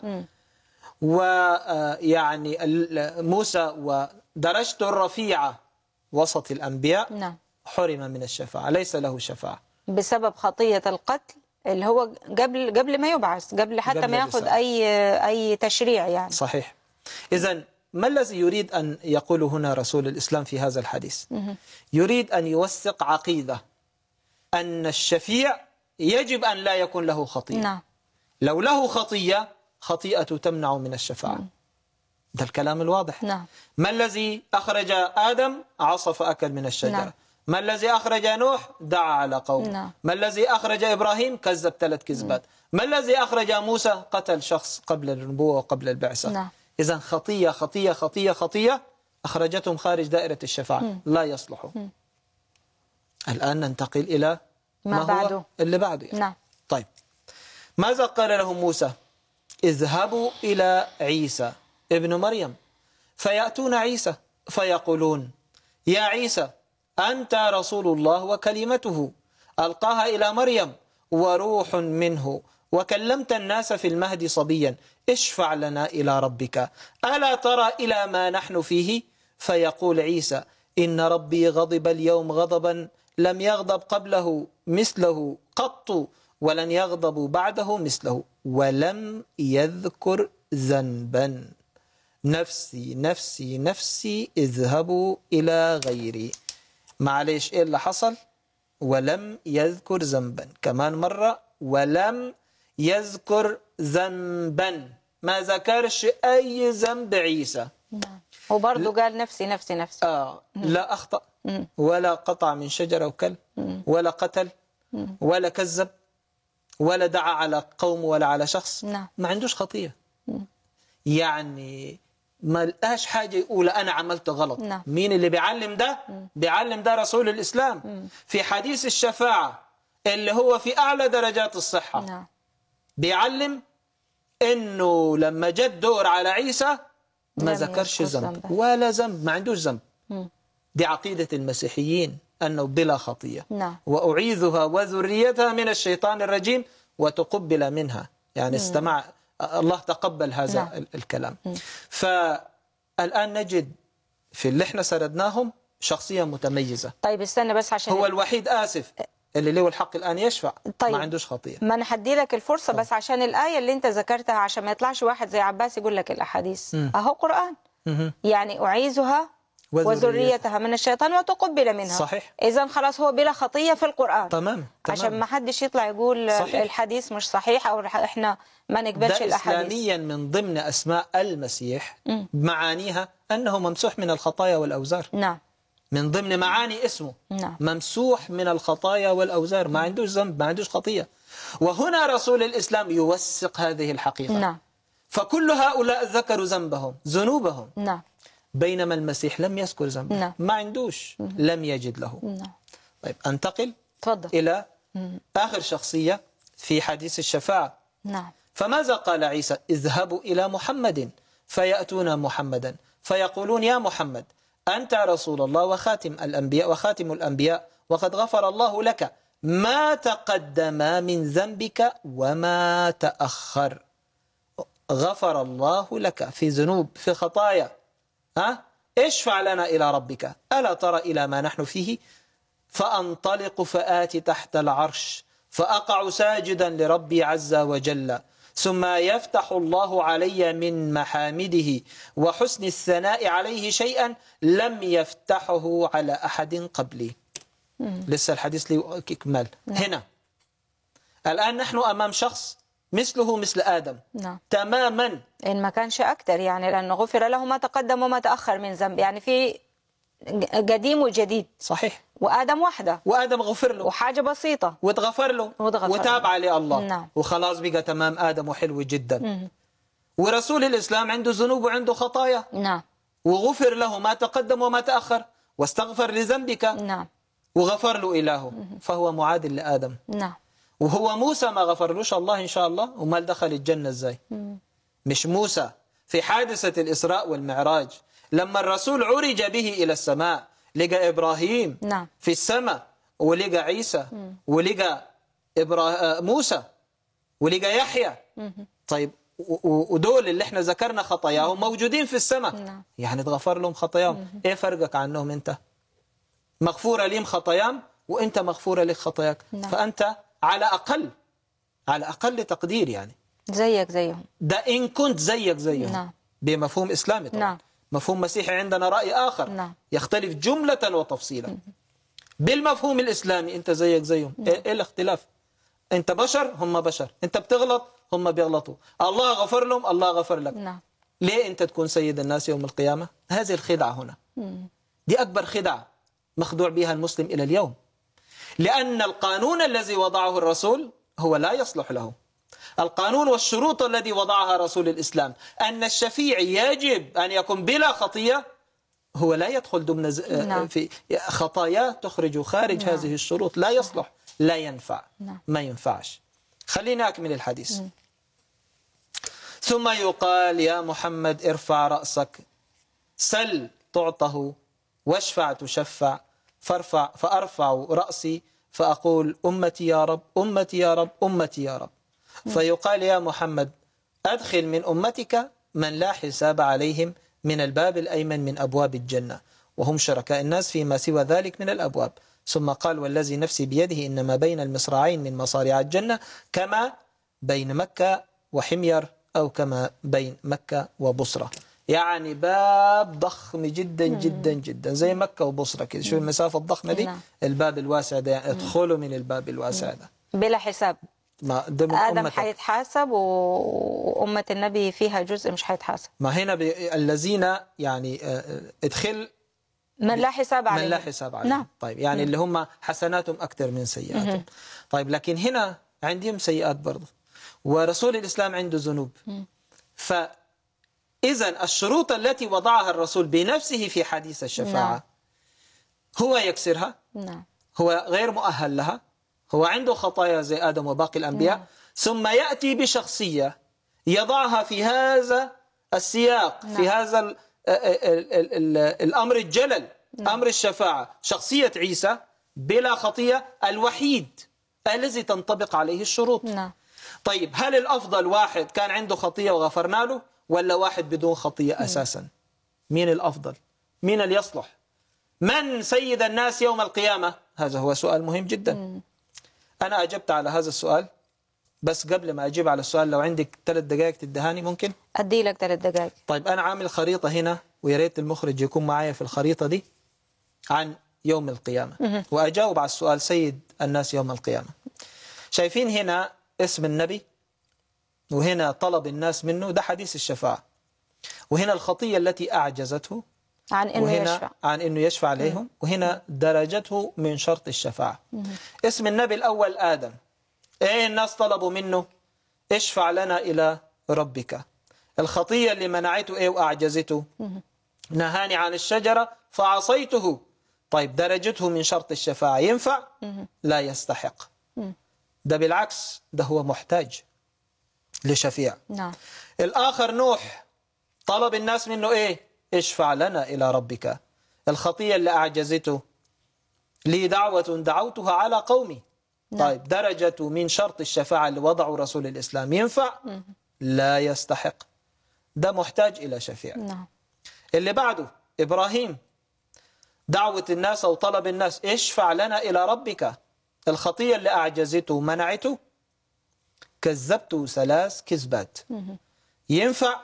ويعني موسى ودرجته الرفيعة وسط الأنبياء. نعم. حرم من الشفاعة، ليس له شفاعة بسبب خطية القتل اللي هو قبل ما يبعث، قبل حتى ما ياخذ أي تشريع يعني. صحيح. إذن ما الذي يريد أن يقوله هنا رسول الإسلام في هذا الحديث؟ يريد أن يوثق عقيدة أن الشفيع يجب أن لا يكون له خطيئة. نعم. لو له خطيئة تمنع من الشفاعة. ده الكلام الواضح. نعم. ما الذي أخرج آدم؟ عصى فأكل من الشجرة. نعم. ما الذي أخرج نوح؟ دعا على قوم. نعم. ما الذي أخرج إبراهيم؟ كذب 3 كذبات. ما الذي أخرج موسى؟ قتل شخص قبل النبوة وقبل البعثة. نعم. إذن خطية خطية خطية خطية أخرجتهم خارج دائرة الشفاعة. لا يصلحوا. الآن ننتقل إلى ما بعده. هو اللي بعده يعني. نعم. طيب ماذا قال لهم موسى؟ اذهبوا إلى عيسى ابن مريم فيأتون عيسى فيقولون يا عيسى أنت رسول الله وكلمته ألقاها إلى مريم وروح منه وكلمت الناس في المهد صبيا، اشفع لنا إلى ربك ألا ترى إلى ما نحن فيه؟ فيقول عيسى إن ربي غضب اليوم غضبا لم يغضب قبله مثله قط ولن يغضب بعده مثله ولم يذكر ذنبا نفسي نفسي نفسي اذهبوا إلى غيري. معليش إيه اللي حصل؟ ولم يذكر ذنبا، كمان مرة ولم يذكر ذنبا، ما ذكرش أي ذنب عيسى. وبرضه قال نفسي نفسي نفسي. لا أخطأ ولا قطع من شجرة وكل ولا قتل ولا كذب ولا دعا على قوم ولا على شخص. ما عندوش خطية. يعني ما لقاش حاجة يقول أنا عملت غلط. مين اللي بيعلم ده؟ بيعلم ده رسول الإسلام في حديث الشفاعة اللي هو في أعلى درجات الصحة. بيعلم إنه لما جد دور على عيسى ما ذكرش ذنب ولا ذنب، ما عندوش ذنب. دي عقيدة المسيحيين أنه بلا خطية. وأعيذها وذريتها من الشيطان الرجيم وتقبل منها، يعني استمع الله تقبل هذا الكلام. فالآن نجد في اللي احنا سردناهم شخصية متميزة. طيب استنى بس عشان هو الوحيد آسف اللي له الحق الآن يشفع. طيب. ما عندوش خطية. ما أنا هدي لك الفرصة بس عشان الآية اللي أنت ذكرتها، عشان ما يطلعش واحد زي عباس يقول لك الأحاديث. أهو قرآن. يعني أعيذها وذريتها من الشيطان وتقبل منها. صحيح. إذا خلاص هو بلا خطية في القرآن. تمام. عشان ما حدش يطلع يقول صحيح. الحديث مش صحيح أو إحنا ما نقبلش الأحاديث. إسلاميا من ضمن أسماء المسيح معانيها أنه ممسوح من الخطايا والأوزار. نعم. من ضمن معاني اسمه ممسوح من الخطايا والأوزار، ما عندوش ذنب، ما عندوش خطية. وهنا رسول الإسلام يوثق هذه الحقيقة. نعم. فكل هؤلاء ذكروا ذنوبهم. نعم. بينما المسيح لم يذكر ذنبه. ما عندوش. لم يجد له. طيب أنتقل إلى آخر شخصية في حديث الشفاعة. فماذا قال عيسى؟ اذهبوا إلى محمد فيأتون محمدا فيقولون يا محمد أنت رسول الله وخاتم الأنبياء وقد غفر الله لك ما تقدم من ذنبك وما تأخر. غفر الله لك في ذنوب، في خطايا. اشفع لنا إلى ربك ألا ترى إلى ما نحن فيه؟ فأنطلق فآتي تحت العرش فأقع ساجدا لربي عز وجل، ثم يفتح الله علي من محامده وحسن الثناء عليه شيئا لم يفتحه على أحد قبلي. لسه الحديث لي إكمال. هنا الآن نحن أمام شخص مثله مثل آدم. تماما، إن ما كانش أكتر، يعني لأنه غفر له ما تقدم وما تأخر من ذنب، يعني في قديم وجديد. صحيح. وآدم وحده، وآدم غفر له وحاجة بسيطة وتغفر له وتاب عليه الله. وخلاص بقى تمام آدم وحلو جدا. ورسول الإسلام عنده ذنوب وعنده خطايا. وغفر له ما تقدم وما تأخر واستغفر لذنبك. وغفر له إلهه، فهو معادل لآدم. وهو موسى ما غفرلوش الله إن شاء الله، وما دخل الجنة إزاي؟ مش موسى في حادثة الإسراء والمعراج لما الرسول عرج به إلى السماء لقى إبراهيم في السماء، ولقى عيسى، ولقى موسى، ولقى يحيى. طيب ودول اللي احنا ذكرنا خطاياهم موجودين في السماء. يعني اتغفر لهم خطاياهم. ايه فرقك عنهم انت؟ مغفورة لهم خطاياهم وانت مغفورة لك خطاياك. فأنت على أقل تقدير يعني زيك زيهم. ده إن كنت زيك زيهم. بمفهوم إسلامي طبعا. مفهوم مسيحي عندنا رأي آخر يختلف جملة وتفصيلا. بالمفهوم الإسلامي أنت زيك زيهم. إيه الاختلاف؟ أنت بشر هم بشر، أنت بتغلط هم بيغلطوا، الله غفر لهم الله غفر لك. ليه أنت تكون سيد الناس يوم القيامة؟ هذه الخدعة هنا. دي أكبر خدعة مخدوع بها المسلم إلى اليوم، لأن القانون الذي وضعه الرسول هو لا يصلح له. القانون والشروط الذي وضعها رسول الإسلام أن الشفيع يجب أن يكون بلا خطية، هو لا يدخل ضمن في خطايا تخرج خارج هذه الشروط. لا يصلح، لا ينفع، ما ينفعش. خلينا أكمل الحديث. ثم يقال يا محمد ارفع رأسك سل تعطه واشفع تشفع، فأرفع رأسي فأقول أمتي يا رب أمتي يا رب أمتي يا رب. فيقال يا محمد أدخل من أمتك من لا حساب عليهم من الباب الأيمن من أبواب الجنة، وهم شركاء الناس فيما سوى ذلك من الأبواب. ثم قال والذي نفسي بيده إنما بين المصراعين من مصارع الجنة كما بين مكة وحمير أو كما بين مكة وبصرة. يعني باب ضخم جدا جدا جدا زي مكة وبصرة كده. شوف المسافة الضخمة دي، الباب الواسع ده، يعني ادخلوا من الباب الواسع ده بلا حساب. ما ده من آدم أمتك. حيتحاسب وأمة النبي فيها جزء مش حيتحاسب. ما هنا الذين يعني ادخل من لا حساب عليهم. من لا حساب عليهم. نعم. طيب يعني اللي هم حسناتهم أكثر من سيئاتهم. طيب لكن هنا عندهم سيئات برضه، ورسول الإسلام عنده ذنوب. فإذا الشروط التي وضعها الرسول بنفسه في حديث الشفاعة هو يكسرها، هو غير مؤهل لها، هو عنده خطايا زي آدم وباقي الأنبياء، ثم يأتي بشخصية يضعها في هذا السياق، في هذا الأمر الجلل، أمر الشفاعة، شخصية عيسى بلا خطية، الوحيد الذي تنطبق عليه الشروط. طيب هل الأفضل واحد كان عنده خطية وغفرنا له، ولا واحد بدون خطية أساسا؟ مين الأفضل؟ مين اللي يصلح؟ من سيد الناس يوم القيامة؟ هذا هو سؤال مهم جدا. أنا أجبت على هذا السؤال، بس قبل ما أجيب على السؤال لو عندك 3 دقائق تدهاني ممكن؟ أدي لك 3 دقائق. طيب أنا عامل خريطة هنا، ويا ريت المخرج يكون معايا في الخريطة دي عن يوم القيامة، وأجاوب على السؤال سيد الناس يوم القيامة. شايفين هنا اسم النبي، وهنا طلب الناس منه، ده حديث الشفاعة، وهنا الخطية التي أعجزته عن إنه يشفع عليهم، وهنا درجته من شرط الشفاعة. اسم النبي الأول آدم، إيه الناس طلبوا منه؟ اشفع لنا إلى ربك. الخطية اللي منعته إيه وأعجزته؟ نهاني عن الشجرة فعصيته. طيب درجته من شرط الشفاعة ينفع؟ لا يستحق. ده بالعكس، ده هو محتاج لشفيع. الآخر نوح، طلب الناس منه إيه؟ اشفع لنا إلى ربك. الخطية اللي أعجزته، لي دعوة دعوتها على قومي. طيب درجته من شرط الشفاعة اللي وضعه رسول الإسلام ينفع؟ لا يستحق. ده محتاج إلى شفيع. اللي بعده إبراهيم، دعوة الناس أو طلب الناس اشفع لنا إلى ربك. الخطية اللي أعجزته ومنعته، كذبته 3 كذبات. ينفع؟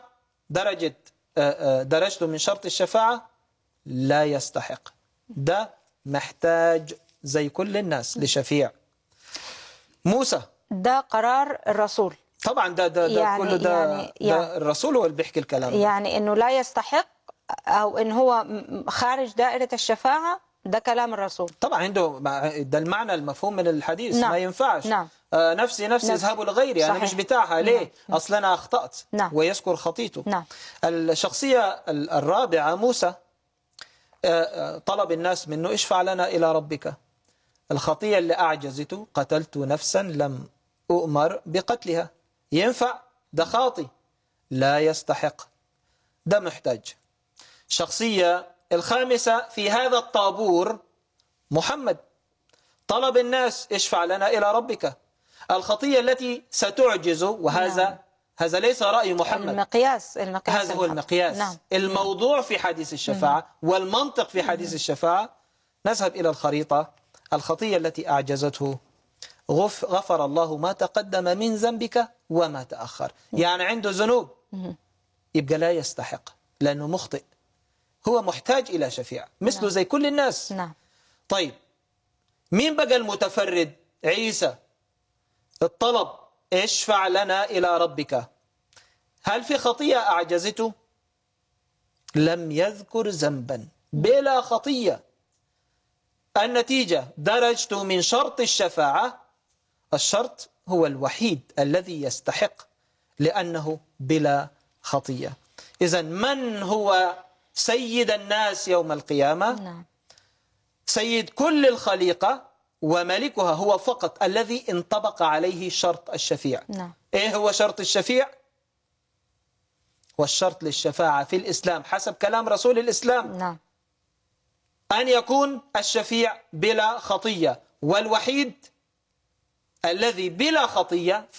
درجته من شرط الشفاعة لا يستحق. ده محتاج زي كل الناس لشفيع. موسى، ده قرار الرسول طبعا، ده يعني كله ده الرسول هو اللي بيحكي الكلام يعني انه لا يستحق او ان هو خارج دائرة الشفاعة، ده كلام الرسول. طبعا عنده ده المعنى المفهوم من الحديث. ما ينفعش. نفسي اذهبوا لغيري، انا مش بتاعها. ليه؟ اصلا انا اخطأت. ويذكر خطيته. الشخصية الرابعة موسى، طلب الناس منه اشفع لنا إلى ربك. الخطية اللي أعجزته، قتلت نفسا لم أؤمر بقتلها. ينفع؟ ده خاطي، لا يستحق. ده محتاج. الشخصية الخامسة في هذا الطابور محمد، طلب الناس اشفع لنا إلى ربك. الخطية التي ستعجزه، وهذا هذا ليس رأي محمد، المقياس هذا هو المقياس. الموضوع في حديث الشفاعة والمنطق في حديث الشفاعة. نذهب إلى الخريطة. الخطية التي أعجزته، غفر الله ما تقدم من ذنبك وما تأخر. يعني عنده ذنوب، يبقى لا يستحق لأنه مخطئ، هو محتاج إلى شفيع مثله زي كل الناس. طيب مين بقى المتفرد؟ عيسى، الطلب اشفع لنا إلى ربك. هل في خطية أعجزته؟ لم يذكر ذنبا، بلا خطية. النتيجة درجته من شرط الشفاعة. الشرط هو الوحيد الذي يستحق لأنه بلا خطية. إذن من هو سيد الناس يوم القيامة؟ سيد كل الخليقة وملكها هو فقط الذي انطبق عليه شرط الشفيع. إيه هو شرط الشفيع؟ والشرط للشفاعة في الإسلام حسب كلام رسول الإسلام أن يكون الشفيع بلا خطية، والوحيد الذي بلا خطية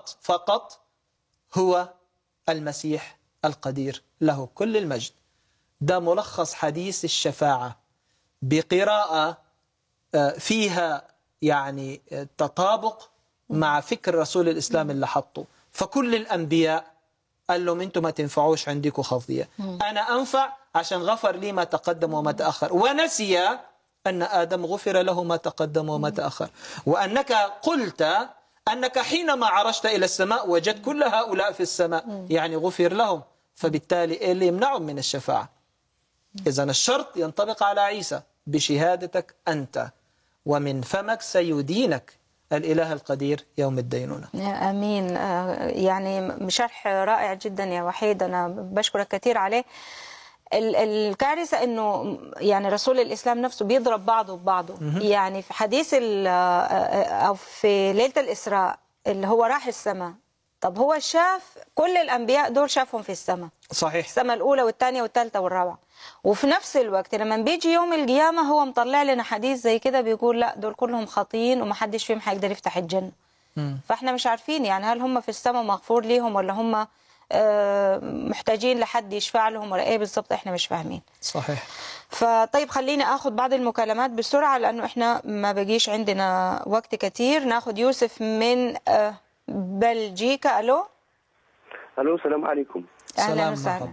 فقط هو المسيح القدير، له كل المجد. ده ملخص حديث الشفاعة بقراءة فيها يعني تطابق مع فكر رسول الإسلام اللي حطه. فكل الأنبياء قال لهم أنتم ما تنفعوش، عندكم خطية، أنا أنفع عشان غفر لي ما تقدم وما تأخر. ونسي أن آدم غفر له ما تقدم وما تأخر، وأنك قلت أنك حينما عرجت إلى السماء وجدت كل هؤلاء في السماء، يعني غفر لهم. فبالتالي إيه اللي يمنعهم من الشفاعة؟ إذن الشرط ينطبق على عيسى بشهادتك أنت، ومن فمك سيدينك الإله القدير يوم الدينونة. آمين. يعني شرح رائع جدا يا وحيد، أنا بشكرك كثير عليه. الكارثة أنه يعني رسول الإسلام نفسه بيضرب بعضه ببعضه. يعني في حديث أو في ليلة الإسراء اللي هو راح السماء، طب هو شاف كل الأنبياء دول، شافهم في السماء، صحيح، السماء الأولى والثانية والثالثة والرابعة. وفي نفس الوقت لما بيجي يوم القيامة هو مطلع لنا حديث زي كده بيقول لا دول كلهم خاطئين ومحدش فيهم هيقدر يفتح الجنة. فاحنا مش عارفين يعني هل هم في السماء مغفور ليهم ولا هم محتاجين لحد يشفع لهم ولا ايه بالضبط، احنا مش فاهمين. صحيح. فطيب خليني اخذ بعض المكالمات بسرعة لانه احنا ما بقيش عندنا وقت كتير. ناخذ يوسف من بلجيكا. الو. الو، السلام عليكم. اهلا وسهلا.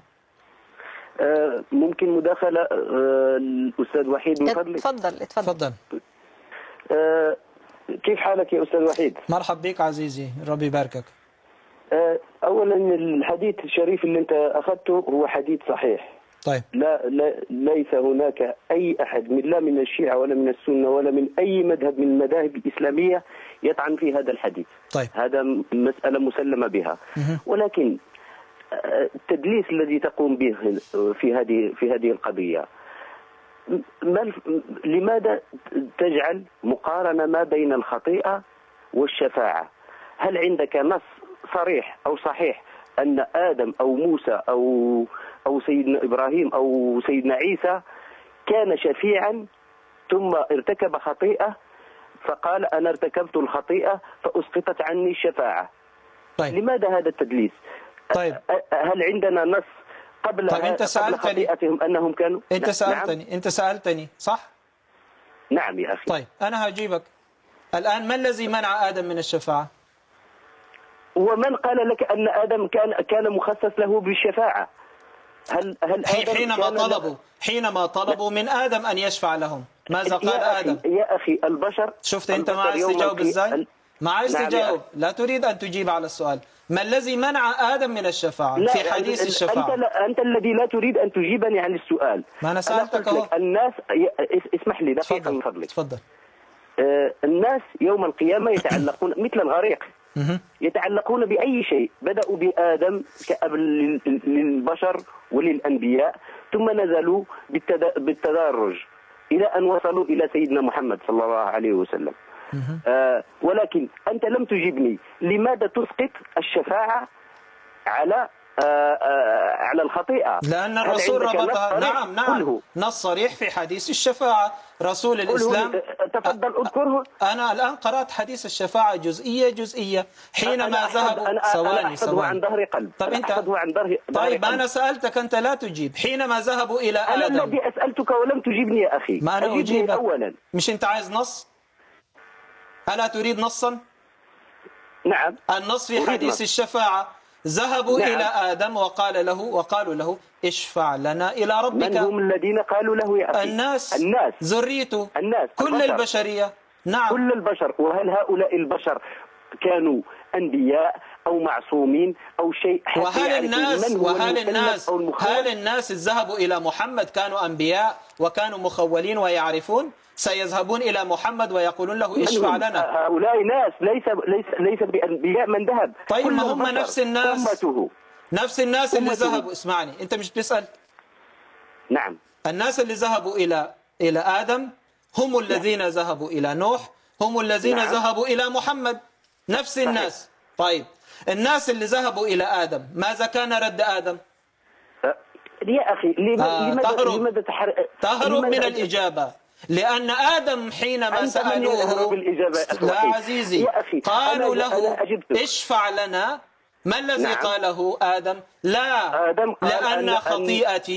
ممكن مداخلة الأستاذ وحيد من فضلك؟ اتفضل. كيف حالك يا أستاذ وحيد؟ مرحب بك عزيزي، ربي يباركك. أولا الحديث الشريف اللي أنت أخذته هو حديث صحيح. طيب. لا ليس هناك أي أحد لا من الشيعة ولا من السنة ولا من أي مذهب من المذاهب الإسلامية يطعن في هذا الحديث. طيب. هذا مسألة مسلمة بها. ولكن التدليس الذي تقوم به في هذه القضية، لماذا تجعل مقارنة ما بين الخطيئة والشفاعة؟ هل عندك نص صريح أو صحيح أن آدم أو موسى أو سيدنا إبراهيم أو سيدنا عيسى كان شفيعا ثم ارتكب خطيئة فقال أنا ارتكبت الخطيئة فأسقطت عني الشفاعة؟ طيب. لماذا هذا التدليس؟ طيب. هل عندنا نص قبل أنت سألتني خطيئتهم أنهم كانوا؟ أنت سألتني صح؟ نعم يا أخي. طيب أنا هجيبك الآن. ما الذي منع آدم من الشفاعة؟ ومن قال لك أن آدم كان مخصص له بالشفاعة؟ هل حينما طلبوا من آدم أن يشفع لهم، ماذا قال آدم؟ يا أخي البشر، شفت أنت ما عايز تجاوب إزاي؟ ما عايز تجاوب، لا تريد أن تجيب على السؤال. ما الذي منع آدم من الشفاعة في حديث الشفاعة؟ أنت الذي لا تريد أن تجيبني عن السؤال. ما أنا سألتك أهو. الناس، اسمح لي دقيقة من فضلك. تفضل. الناس يوم القيامة يتعلقون مثل الغريق، يتعلقون بأي شيء. بدأوا بآدم كأب للبشر وللأنبياء، ثم نزلوا بالتدرج إلى أن وصلوا إلى سيدنا محمد صلى الله عليه وسلم. ولكن أنت لم تجبني، لماذا تسقط الشفاعة على الخطيئة؟ لأن الرسول ربطها. نعم نص صريح في حديث الشفاعة. رسول الإسلام تفضل اذكره. أنا الآن قرأت حديث الشفاعة جزئية حينما ذهبوا. ثواني عن ظهر قلب. طب أنت عن ظهر طيب قلب. أنا سألتك أنت لا تجيب. حينما ذهبوا إلى آدم. أنا الذي أسألتك ولم تجيبني يا أخي. ما أنا أجيبك أولا. مش أنت عايز نص؟ ألا تريد نصا؟ نعم. النص في حديث الشفاعة ذهبوا إلى آدم وقالوا له اشفع لنا إلى ربك. من هم الذين قالوا له يا أخي؟ الناس ذريته، كل البشر. البشرية. نعم كل البشر. وهل هؤلاء البشر كانوا أنبياء أو معصومين أو شيء؟ وهل الناس ذهبوا إلى محمد كانوا أنبياء وكانوا مخولين ويعرفون؟ سيذهبون إلى محمد ويقولون له اشفع لنا. هؤلاء ناس ليس بأنبياء من ذهب. طيب ما هم نفس الناس اللي ذهبوا. اسمعني، أنت مش بتسأل؟ نعم. الناس اللي ذهبوا إلى آدم هم الذين ذهبوا إلى نوح، هم الذين ذهبوا إلى محمد، نفس الناس. طيب الناس اللي ذهبوا إلى آدم ماذا كان رد آدم؟ يا أخي لماذا تهرب من الإجابة؟ لأن آدم حينما سألوه لا عزيزي قالوا له اشفع لنا. ما الذي قاله آدم؟ لا، لأن خطيئتي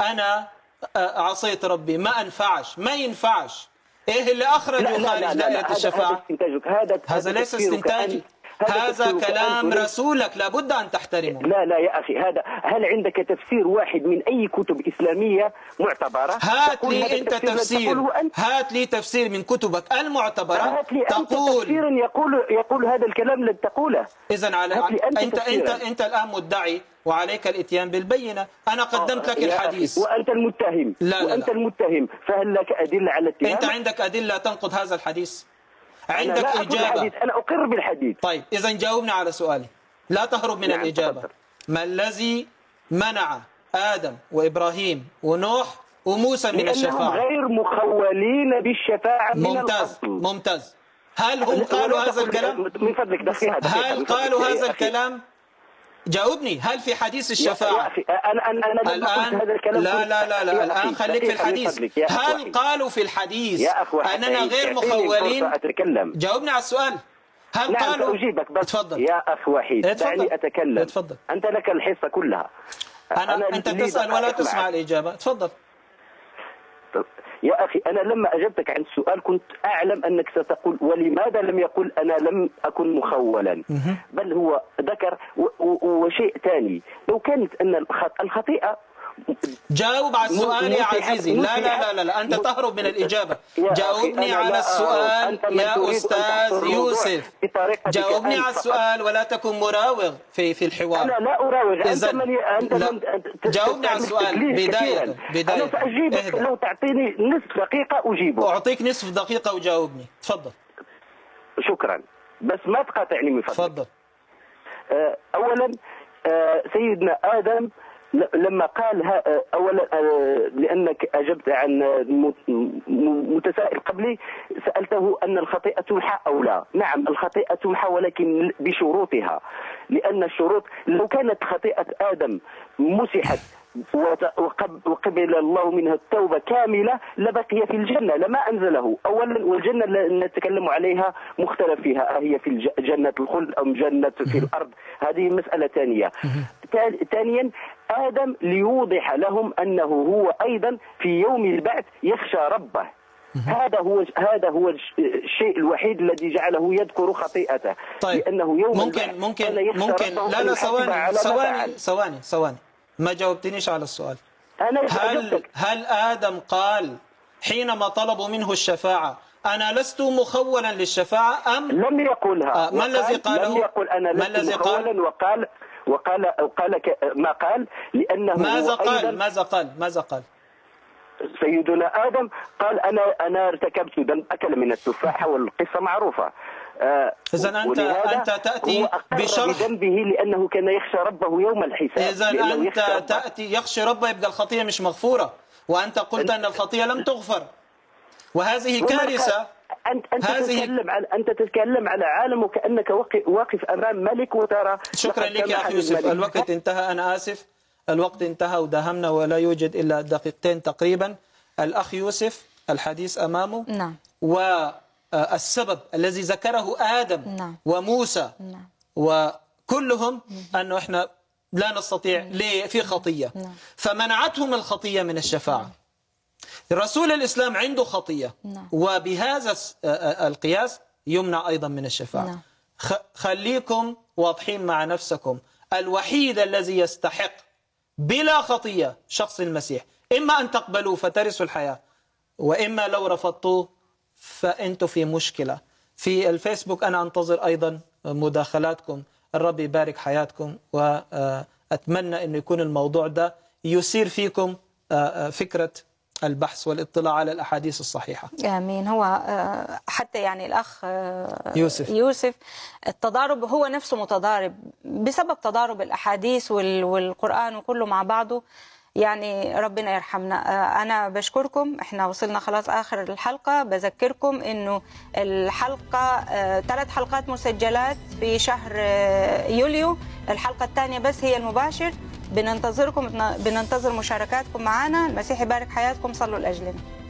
أنا عصيت ربي ما أنفعش، ما ينفعش. إيه اللي أخرجوا خارج دائرة الشفاعة؟ هذا ليس استنتاج، هذا كلام رسولك لابد أن تحترمه. لا يا أخي، هذا هل عندك تفسير واحد من أي كتب إسلامية معتبرة؟ هات لي أنت تفسير، هات لي تفسير من كتبك المعتبرة هات لي تقول تفسير يقول هذا الكلام لن تقوله. إذن على أنت الآن مدعي وعليك الإتيان بالبينة. أنا قدمت لك الحديث وأنت المتهم. وأنت المتهم، فهل لك أدلة على الاتهام؟ أنت عندك أدلة تنقض هذا الحديث؟ عندك إجابة؟ أنا أقر بالحديث. طيب إذا جاوبنا على سؤالي، لا تهرب من الإجابة. ما الذي منع آدم وإبراهيم ونوح وموسى من الشفاعة؟ غير مخولين بالشفاعة. ممتاز. هل هم قالوا هذا الكلام؟ من فضلك دقيقة. هل قالوا هذا الكلام؟ جاوبني. هل في حديث الشفاعة الآن؟ لا الآن خليك في الحديث. هل قالوا في الحديث أننا غير مخولين؟ جاوبني على السؤال. هل قالوا؟ أجيبك بس. تفضل يا أخ وحيد، دعني أتكلم. تفضل. أنت لك الحصة كلها. أنت تسأل ولا تسمع الإجابة. تفضل. يا أخي، أنا لما أجبتك عن السؤال كنت أعلم أنك ستقول ولماذا لم يقل أنا لم أكن مخولا، بل هو ذكر وشيء ثاني. لو كانت أن الخطيئة. جاوب على السؤال يا عزيزي. لا أنت تهرب من الإجابة. جاوبني على السؤال يا أستاذ يوسف. جاوبني على السؤال ولا تكن مراوغ في الحوار. أنا لا أراوغ. جاوبني على السؤال بداية. أنا سأجيبك لو تعطيني نصف دقيقة أجيبك. أعطيك نصف دقيقة وجاوبني. تفضل. شكرا، بس ما تقاطعني من فضلك. تفضل. أولا سيدنا آدم لما قال اولا لانك اجبت عن متسائل قبلي، سالته ان الخطيئه تمحى او لا. نعم الخطيئه تمحى ولكن بشروطها، لان الشروط لو كانت خطيئه ادم مسحت وقبل الله منها التوبة كاملة لبقي في الجنة لما أنزله. أولا والجنة اللي نتكلم عليها مختلف فيها، هي في جنة الخلد أم جنة في الأرض، هذه مسألة ثانية. ثانيا آدم ليوضح لهم أنه هو أيضا في يوم البعث يخشى ربه. هذا هو الشيء الوحيد الذي جعله يذكر خطيئته. طيب. لأنه يوم ممكن لا ثواني ما جاوبتنيش على السؤال. هل آدم قال حينما طلبوا منه الشفاعة أنا لست مخولا للشفاعة أم لم يقولها؟ ما الذي قاله؟ لم يقل أنا لست مخولا وقال ما قال لأنه ماذا قال؟ سيدنا آدم قال أنا ارتكبت ذنب، أكل من التفاحة والقصة معروفة. إذن أنت تأتي بشرح بذنبه لأنه كان يخشى ربه يوم الحساب. إذن أنت تأتي يخشى ربه يبقى الخطية مش مغفورة، وأنت قلت أن الخطية لم تغفر، وهذه كارثة. أنت تتكلم على عالم وكأنك واقف أمام ملك وترى. شكرا لك يا أخي يوسف، الوقت انتهى. أنا آسف، الوقت انتهى وداهمنا ولا يوجد إلا دقيقتين تقريبا. الأخ يوسف الحديث أمامه. نعم. والسبب الذي ذكره آدم وموسى وكلهم أنه إحنا لا نستطيع في خطية فمنعتهم الخطية من الشفاعة. رسول الإسلام عنده خطية وبهذا القياس يمنع أيضا من الشفاعة. خليكم واضحين مع نفسكم. الوحيد الذي يستحق بلا خطية شخص المسيح، إما أن تقبلوا فترثوا الحياة، وإما لو رفضتوه فأنتوا في مشكلة. في الفيسبوك أنا أنتظر أيضا مداخلاتكم. الرب يبارك حياتكم، وأتمنى أن يكون الموضوع ده يثير فيكم فكرة البحث والاطلاع على الأحاديث الصحيحة. آمين. هو حتى يعني الأخ يوسف التضارب هو نفسه متضارب بسبب تضارب الأحاديث والقرآن وكله مع بعضه. يعني ربنا يرحمنا. أنا بشكركم. إحنا وصلنا خلاص آخر الحلقة. بذكركم إنه الحلقة 3 حلقات مسجلات في شهر يوليو، الحلقة الثانية بس هي المباشر. بننتظركم، بننتظر مشاركاتكم معنا. المسيح يبارك حياتكم. صلوا لأجلنا.